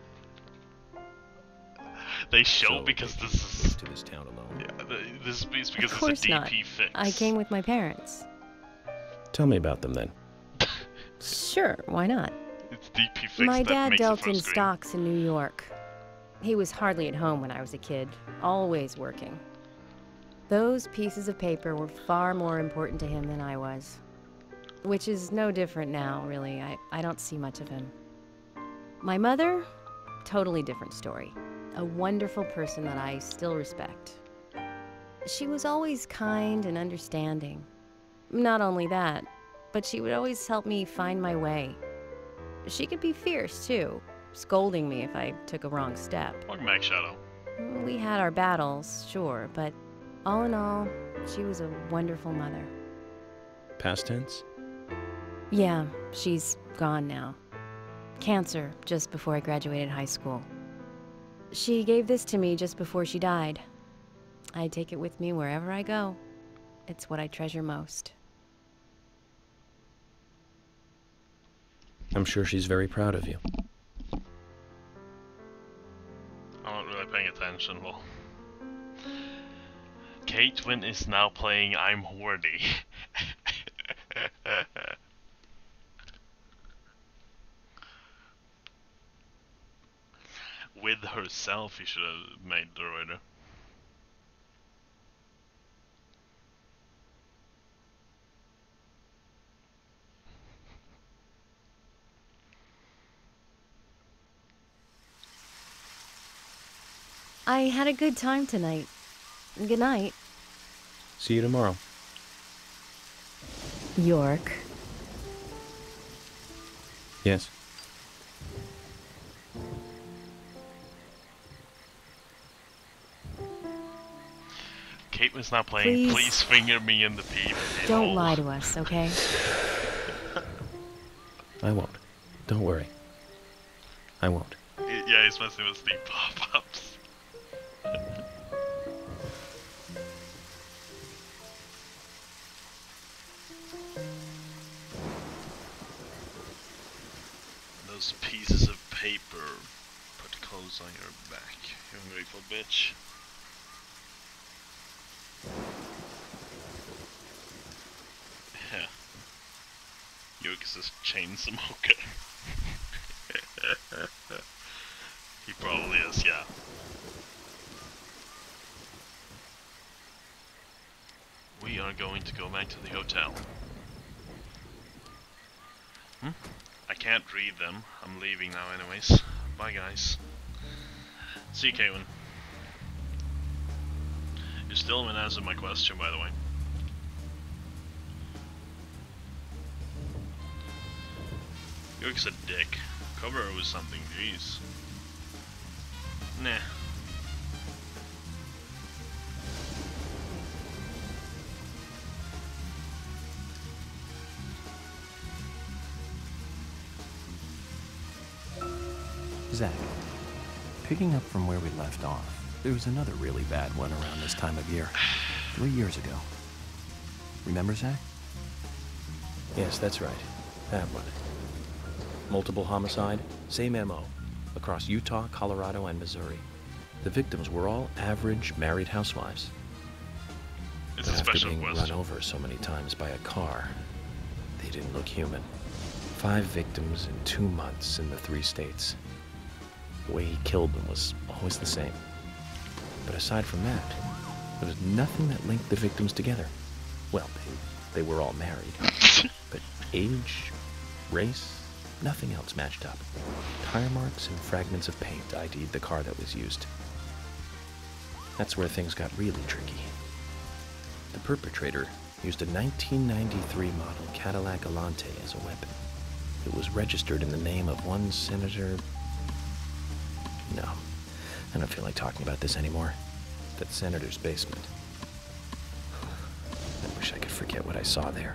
They show So, because they this came is to this town alone. yeah, the- this is because Of it's course a D not. P fix. I came with my parents. Tell me about them then. Sure, why not? It's D P fix My that dad makes dealt it in first screen. stocks in New York. He was hardly at home when I was a kid, always working. Those pieces of paper were far more important to him than I was. Which is no different now, really. I, I don't see much of him. My mother? Totally different story. A wonderful person that I still respect. She was always kind and understanding. Not only that, but she would always help me find my way. She could be fierce, too, scolding me if I took a wrong step. Welcome back, Shadow. We had our battles, sure, but all in all, she was a wonderful mother. Past tense? Yeah, she's gone now. Cancer, just before I graduated high school. She gave this to me just before she died. I take it with me wherever I go. It's what I treasure most. I'm sure she's very proud of you. I'm not really paying attention, well. Caitlin is now playing I'm Hordy. With herself, he should have made the writer. I had a good time tonight. Good night. See you tomorrow. York. Yes. Caitlin's not playing. Please. Please finger me in the pee. Don't lie to us, okay? I won't. Don't worry. I won't. Yeah, he's messing with Steam pop-ups. Those pieces of paper put clothes on your back, you ungrateful bitch. Yeah. York is a chain smoker. He probably is, yeah. We are going to go back to the hotel. Hmm? I can't read them. I'm leaving now anyways. Bye guys. See you, Caitlin. You still haven't answered my question, by the way. York's a dick. Cover her with something, jeez. Nah. Zach, picking up from where we left off, there was another really bad one around this time of year. Three years ago. Remember, Zach? Yes, that's right. That one. Multiple homicide, same M O, across Utah, Colorado, and Missouri. The victims were all average married housewives. It's But a after special being question. run over so many times by a car, they didn't look human. Five victims in two months in the three states. The way he killed them was always the same. But aside from that, there was nothing that linked the victims together. Well, they, they were all married. But age, race, nothing else matched up. Tire marks and fragments of paint I D'd the car that was used. That's where things got really tricky. The perpetrator used a nineteen ninety-three model Cadillac Alante as a weapon. It was registered in the name of one Senator... No, I don't feel like talking about this anymore. That senator's basement. I wish I could forget what I saw there.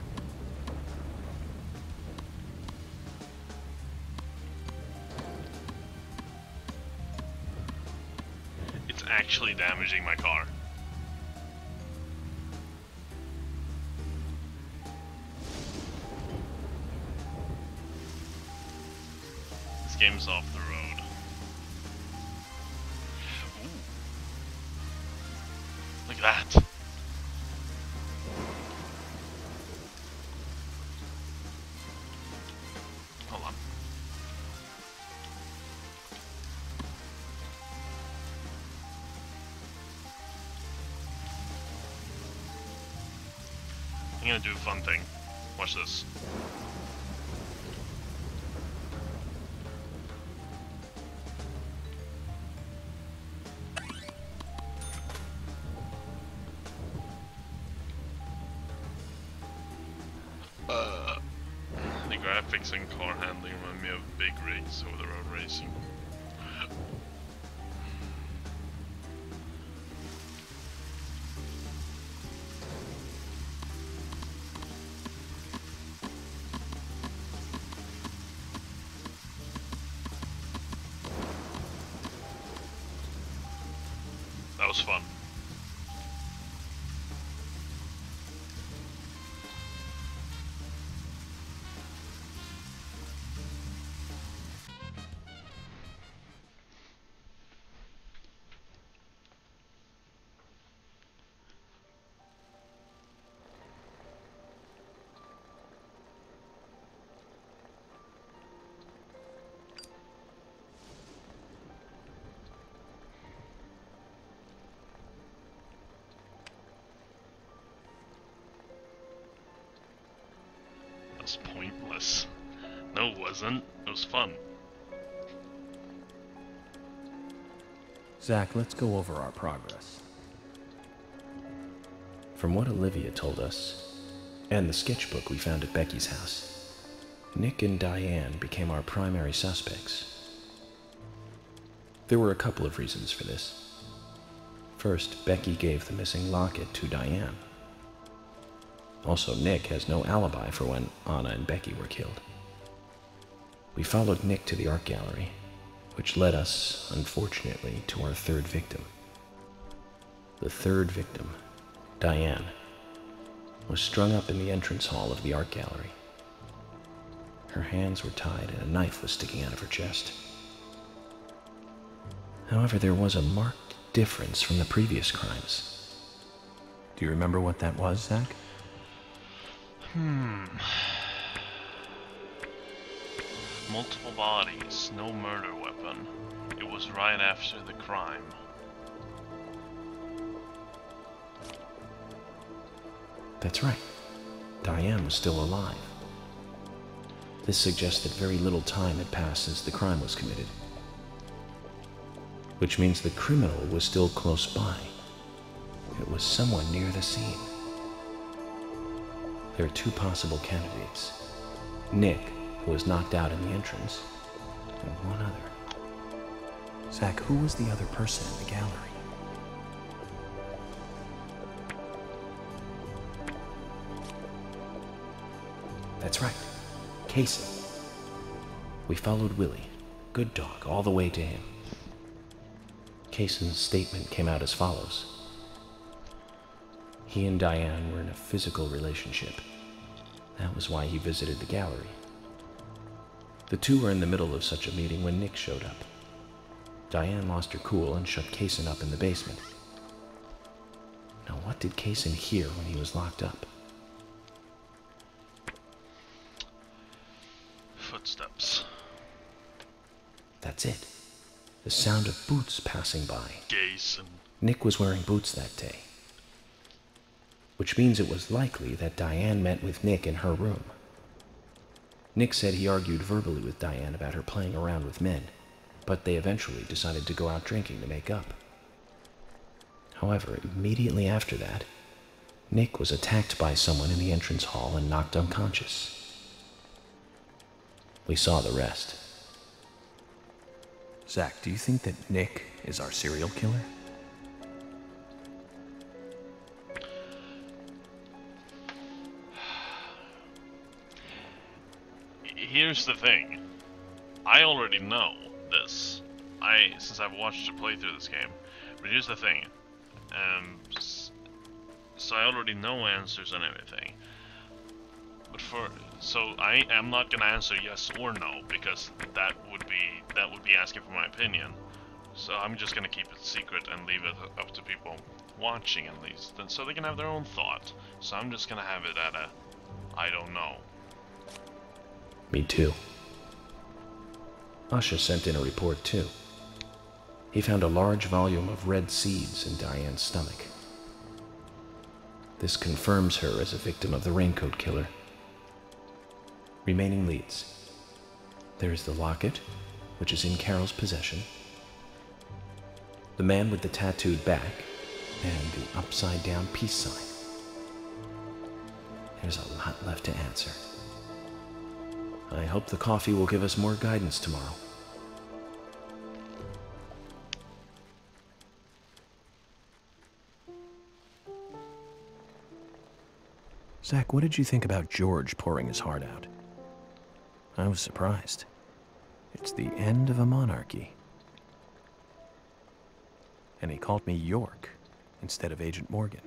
It's actually damaging my car. This game's off the road. Ooh. Look at that. Hold on. I'm gonna do a fun thing. Watch this. Uh, the graphics and car handling remind me of big rigs over the road racing. That was fun. That's pointless. No, it wasn't. It was fun. Zach, let's go over our progress. From what Olivia told us, and the sketchbook we found at Becky's house, Nick and Diane became our primary suspects. There were a couple of reasons for this. First, Becky gave the missing locket to Diane. Also, Nick has no alibi for when Anna and Becky were killed. We followed Nick to the art gallery, which led us, unfortunately, to our third victim. The third victim, Diane, was strung up in the entrance hall of the art gallery. Her hands were tied and a knife was sticking out of her chest. However, there was a marked difference from the previous crimes. Do you remember what that was, Zach? Hmm. Multiple bodies, no murder weapon. It was right after the crime. That's right. Diane was still alive. This suggests that very little time had passed since the crime was committed. Which means the criminal was still close by. It was someone near the scene. There are two possible candidates. Nick, who was knocked out in the entrance, and one other. Zach, who was the other person in the gallery? That's right, Casey. We followed Willie, good dog, all the way to him. Cason's statement came out as follows. He and Diane were in a physical relationship. That was why he visited the gallery. The two were in the middle of such a meeting when Nick showed up. Diane lost her cool and shut Cason up in the basement. Now, what did Cason hear when he was locked up? Footsteps. That's it. The sound of boots passing by. Cason. Nick was wearing boots that day. Which means it was likely that Diane met with Nick in her room. Nick said he argued verbally with Diane about her playing around with men, but they eventually decided to go out drinking to make up. However, immediately after that, Nick was attacked by someone in the entrance hall and knocked unconscious. We saw the rest. Zach, do you think that Nick is our serial killer? Here's the thing. I already know this. I since I've watched a playthrough of this game. But here's the thing. Um, so I already know answers and everything. But for so I am not gonna answer yes or no because that would be that would be asking for my opinion. So I'm just gonna keep it secret and leave it up to people watching at least, and so they can have their own thought. So I'm just gonna have it at a I don't know. Me too. Usha sent in a report too. He found a large volume of red seeds in Diane's stomach. This confirms her as a victim of the Raincoat Killer. Remaining leads. There is the locket, which is in Carol's possession, the man with the tattooed back, and the upside-down peace sign. There's a lot left to answer. I hope the coffee will give us more guidance tomorrow. Zach, what did you think about George pouring his heart out? I was surprised. It's the end of a monarchy. And he called me York instead of Agent Morgan.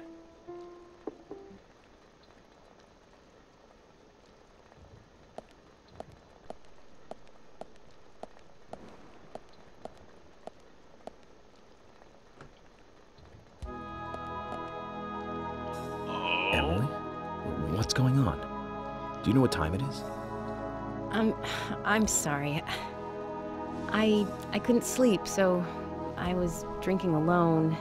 Oh. Emily? What's going on? Do you know what time it is? I'm... I'm sorry. I... I couldn't sleep, so I was drinking alone.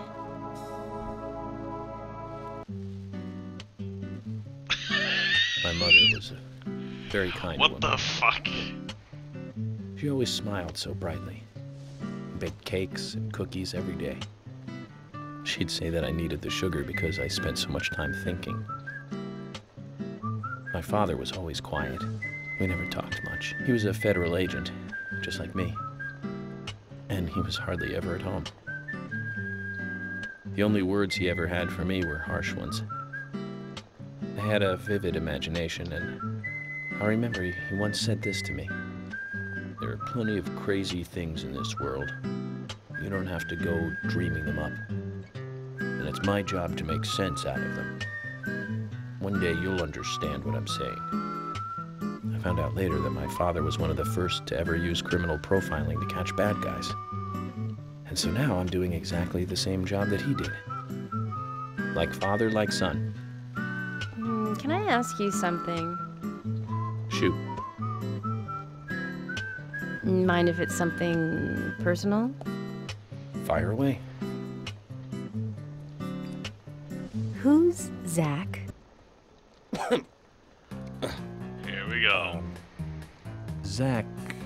My mother was a very kind What woman. the fuck? She always smiled so brightly. Baked cakes and cookies every day. She'd say that I needed the sugar because I spent so much time thinking. My father was always quiet. We never talked much. He was a federal agent, just like me. And he was hardly ever at home. The only words he ever had for me were harsh ones. I had a vivid imagination, and I remember he, he once said this to me. There are plenty of crazy things in this world. You don't have to go dreaming them up. And it's my job to make sense out of them. One day you'll understand what I'm saying. I found out later that my father was one of the first to ever use criminal profiling to catch bad guys. And so now I'm doing exactly the same job that he did. Like father, like son. Mm, can I ask you something? Shoot. Mind if it's something personal? Fire away. Who's Zach? Here we go. Zach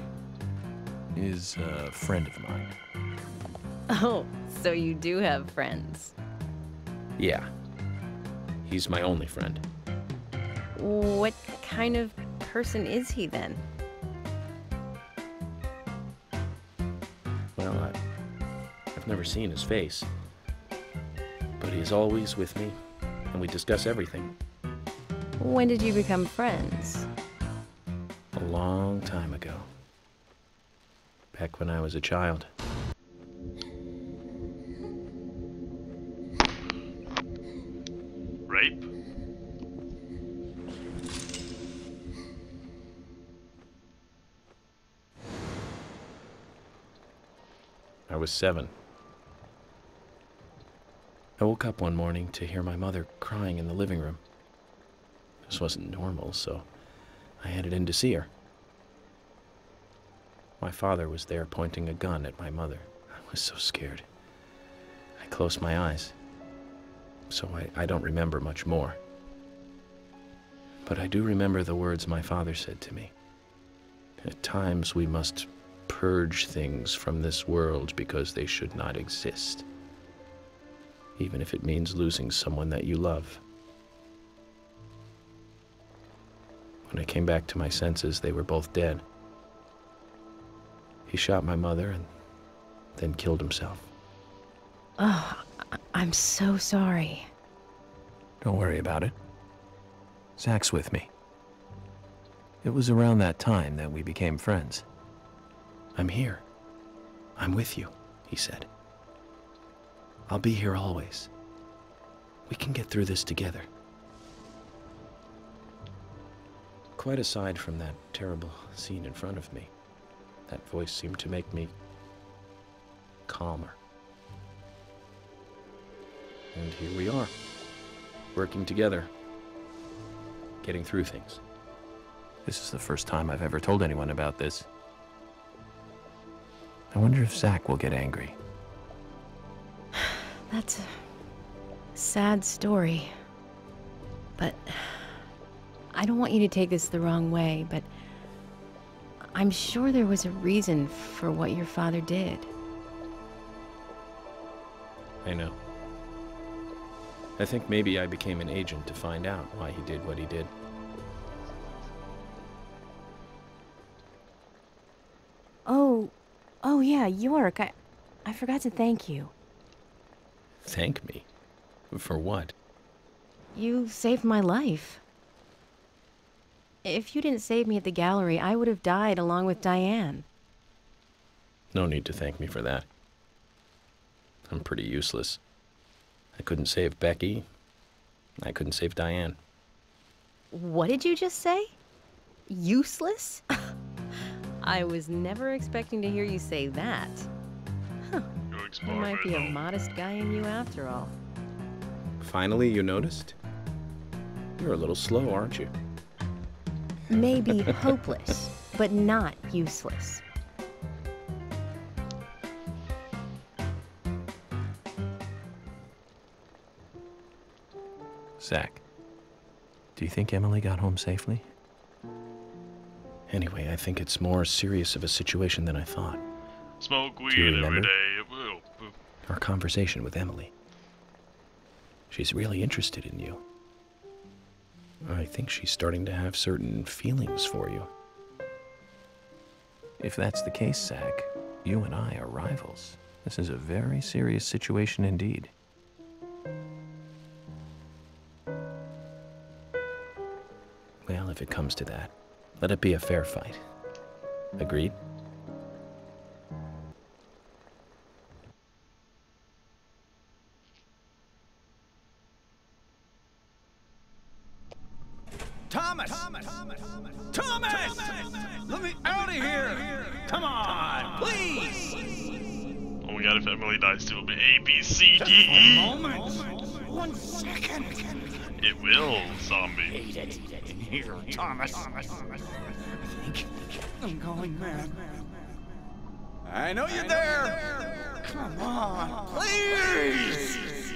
is a friend of mine. Oh, so you do have friends. Yeah. He's my only friend. What kind of person is he then? Well, I, I've never seen his face. But he's always with me, and we discuss everything. When did you become friends? A long time ago. Back when I was a child. Rape? I was seven. I woke up one morning to hear my mother crying in the living room. This wasn't normal, so I headed in to see her. My father was there pointing a gun at my mother. I was so scared. I closed my eyes, so I, I don't remember much more. But I do remember the words my father said to me. At times we must purge things from this world because they should not exist, even if it means losing someone that you love. When I came back to my senses, they were both dead. He shot my mother and then killed himself. Oh, I- I'm so sorry. Don't worry about it. Zach's with me. It was around that time that we became friends. I'm here. I'm with you, he said. I'll be here always. We can get through this together. Quite aside from that terrible scene in front of me, that voice seemed to make me calmer. And here we are, working together, getting through things. This is the first time I've ever told anyone about this. I wonder if Zach will get angry. That's a sad story. But I don't want you to take this the wrong way, but I'm sure there was a reason for what your father did. I know. I think maybe I became an agent to find out why he did what he did. Oh, oh yeah, York, I, I forgot to thank you. Thank me? For what? You saved my life. If you didn't save me at the gallery, I would have died along with Diane. No need to thank me for that. I'm pretty useless. I couldn't save Becky. I couldn't save Diane. What did you just say? Useless? I was never expecting to hear you say that. Huh. There might be a modest guy in you after all. Finally, you noticed? You're a little slow, aren't you? Maybe hopeless, but not useless. Zach, do you think Emily got home safely? Anyway, I think it's more serious of a situation than I thought. Smoke Do you weed every remember day. our conversation with Emily? She's really interested in you. I think she's starting to have certain feelings for you. If that's the case, Zach, you and I are rivals. This is a very serious situation indeed. Well, if it comes to that, let it be a fair fight. Agreed? Thomas! Thomas! Thomas! Let me out of here! Come on, please! Oh my god, if Emily dies, it will be A, B, C, D, E! One second! It will, zombie. Hate it. Here, Thomas. I think I'm going mad. I know you're there! Come on, please!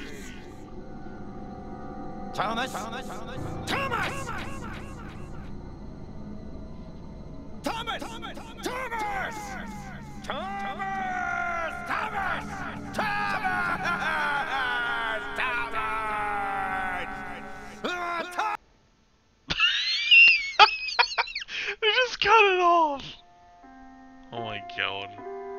Thomas! Thomas! Thomas! Thomas! Thomas! Thomas! Thomas! Thomas! Thomas! Thomas! They just cut it off! Oh my god.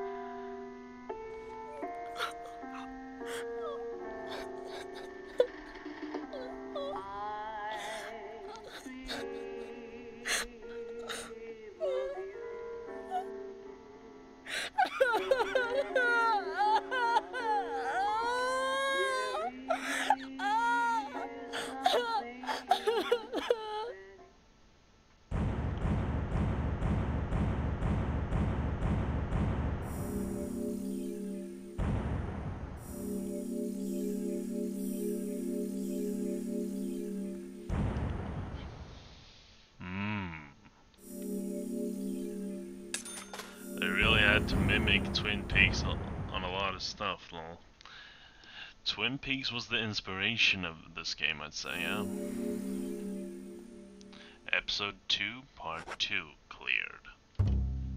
To mimic Twin Peaks on, on a lot of stuff, lol. Twin Peaks was the inspiration of this game, I'd say, yeah. Episode two, Part two, cleared.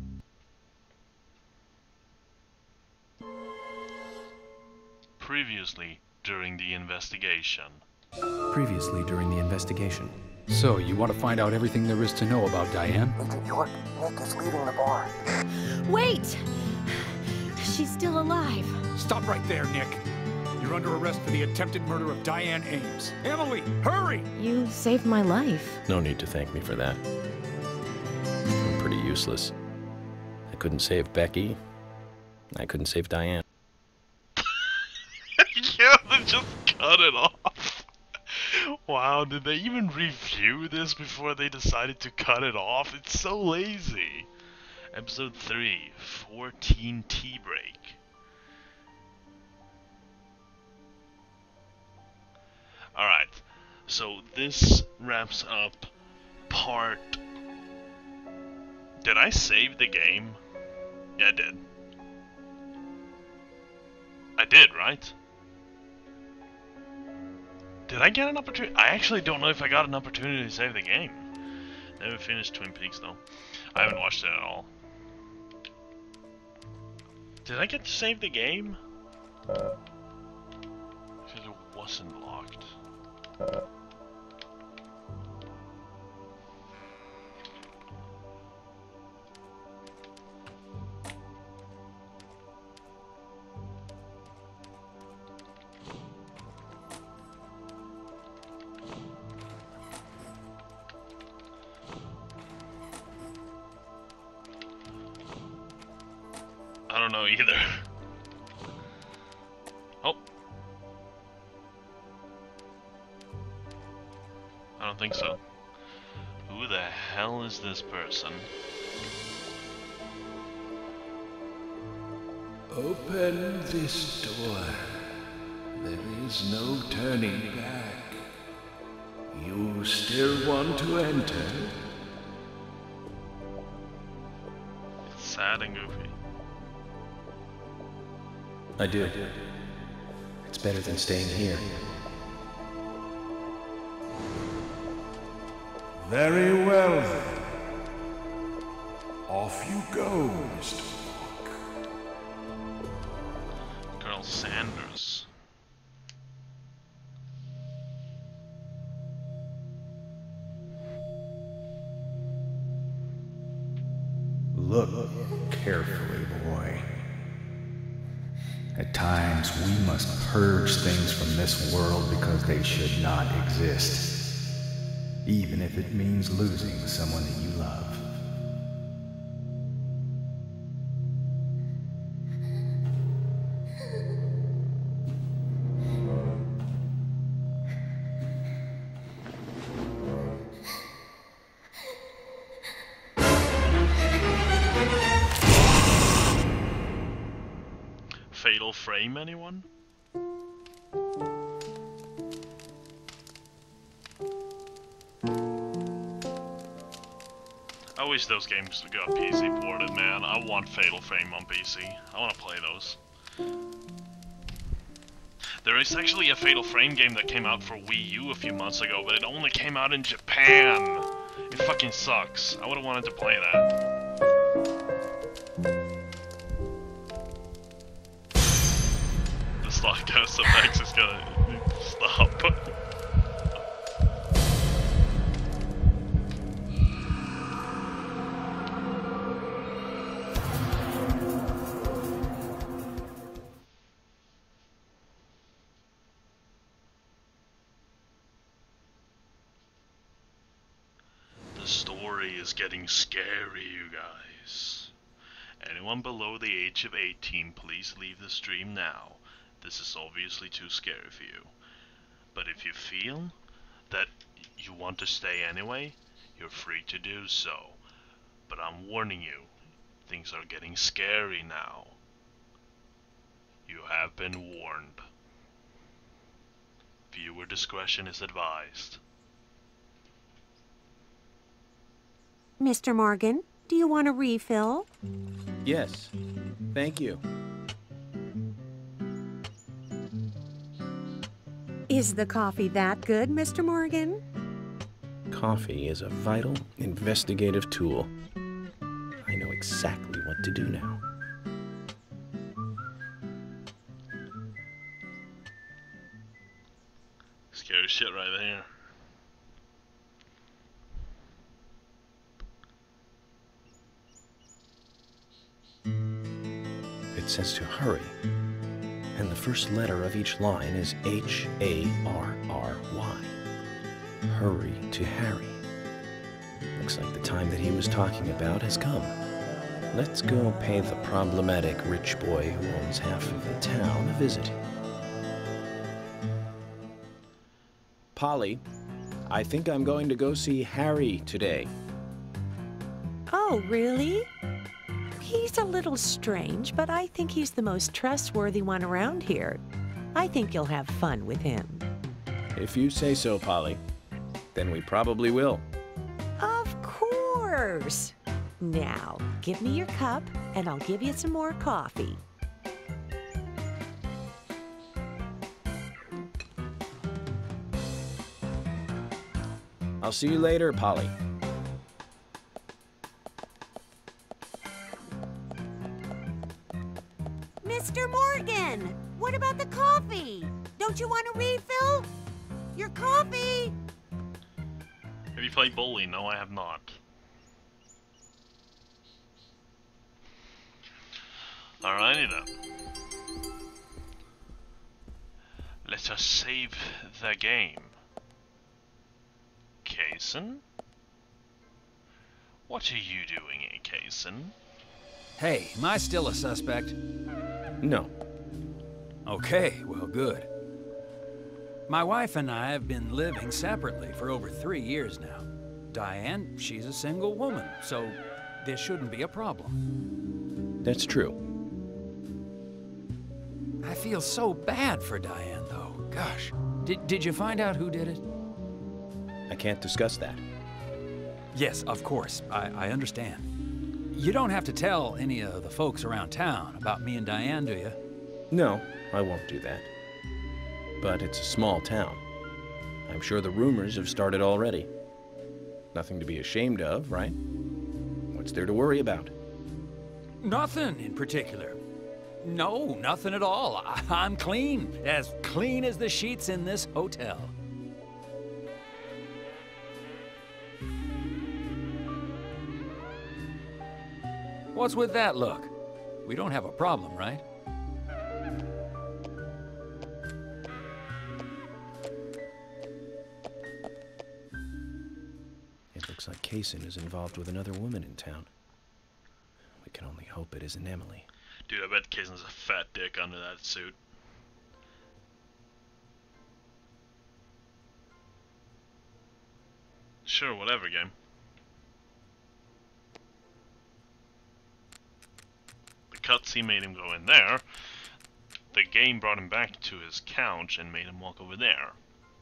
Previously, during the investigation. Previously during the investigation. So, you want to find out everything there is to know about Diane? Agent York, Nick is leaving the bar. Wait! She's still alive. Stop right there, Nick. You're under arrest for the attempted murder of Diane Ames. Emily, hurry! You saved my life. No need to thank me for that. I'm pretty useless. I couldn't save Becky. I couldn't save Diane. Yeah, they just cut it off. Wow, did they even review this before they decided to cut it off? It's so lazy. Episode three, fourteen tea break. Alright, so this wraps up part... Did I save the game? Yeah, I did. I did, right? Did I get an opportunity? I actually don't know if I got an opportunity to save the game. Never finished Twin Peaks though. I haven't watched it at all. Did I get to save the game? Because it wasn't locked. I don't know either. Oh. I don't think so. Who the hell is this person? Open this door. There is no turning back. You still want to enter? It's sad and goofy. I do. It's better than staying here. Very well then. Off you go, Mister Walk. Colonel Sanders. Look carefully, boy. At times, we must purge things from this world because they should not exist, even if it means losing someone that you love. Fatal Frame, anyone? I wish those games got P C ported, man. I want Fatal Frame on P C. I want to play those. There is actually a Fatal Frame game that came out for Wii U a few months ago, but it only came out in Japan. It fucking sucks. I would have wanted to play that. Like uh, some X is gonna stop. The story is getting scary, you guys. Anyone below the age of eighteen, please leave the stream now. This is obviously too scary for you. But if you feel that you want to stay anyway, you're free to do so. But I'm warning you, things are getting scary now. You have been warned. Viewer discretion is advised. Mister Morgan, do you want a refill? Yes, thank you. Is the coffee that good, Mister Morgan? Coffee is a vital, investigative tool. I know exactly what to do now. Scary shit right there. It says to hurry. And the first letter of each line is H A R R Y. Hurry to Harry. Looks like the time that he was talking about has come. Let's go pay the problematic rich boy who owns half of the town a visit. Polly, I think I'm going to go see Harry today. Oh, really? He's a little strange, but I think he's the most trustworthy one around here. I think you'll have fun with him. If you say so, Polly, then we probably will. Of course. Now, give me your cup, and I'll give you some more coffee. I'll see you later, Polly. Mister Morgan, what about the coffee? Don't you want a refill? Your coffee! Have you played bowling? No, I have not. Alrighty then. Let us save the game. Kaysen? What are you doing here, Kaysen? Hey, am I still a suspect? No. Okay, well, good. My wife and I have been living separately for over three years now. Diane, she's a single woman, so this shouldn't be a problem. That's true. I feel so bad for Diane, though. Gosh. Did, did you find out who did it? I can't discuss that. Yes, of course. I, I understand. You don't have to tell any of the folks around town about me and Diane, do you? No, I won't do that. But it's a small town. I'm sure the rumors have started already. Nothing to be ashamed of, right? What's there to worry about? Nothing in particular. No, nothing at all. I I'm clean. As clean as the sheets in this hotel. What's with that look? We don't have a problem, right? It looks like Kaysen is involved with another woman in town. We can only hope it isn't Emily. Dude, I bet Kaysen's a fat dick under that suit. Sure, whatever, game. The cutscene made him go in there. The game brought him back to his couch and made him walk over there.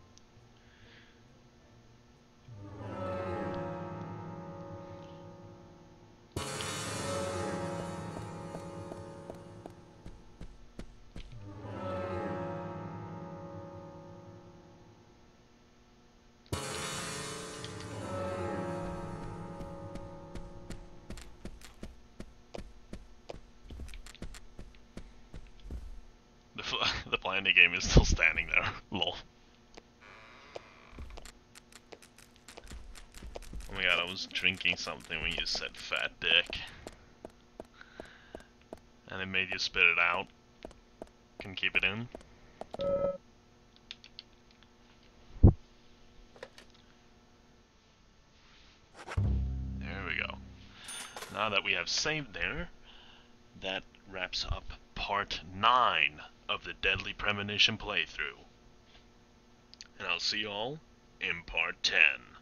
The Planety game is still standing there. Lol. Oh my god, I was drinking something when you said fat dick. And it made you spit it out. Can keep it in. There we go. Now that we have saved there, that wraps up part nine of the Deadly Premonition playthrough. And I'll see you all in part ten.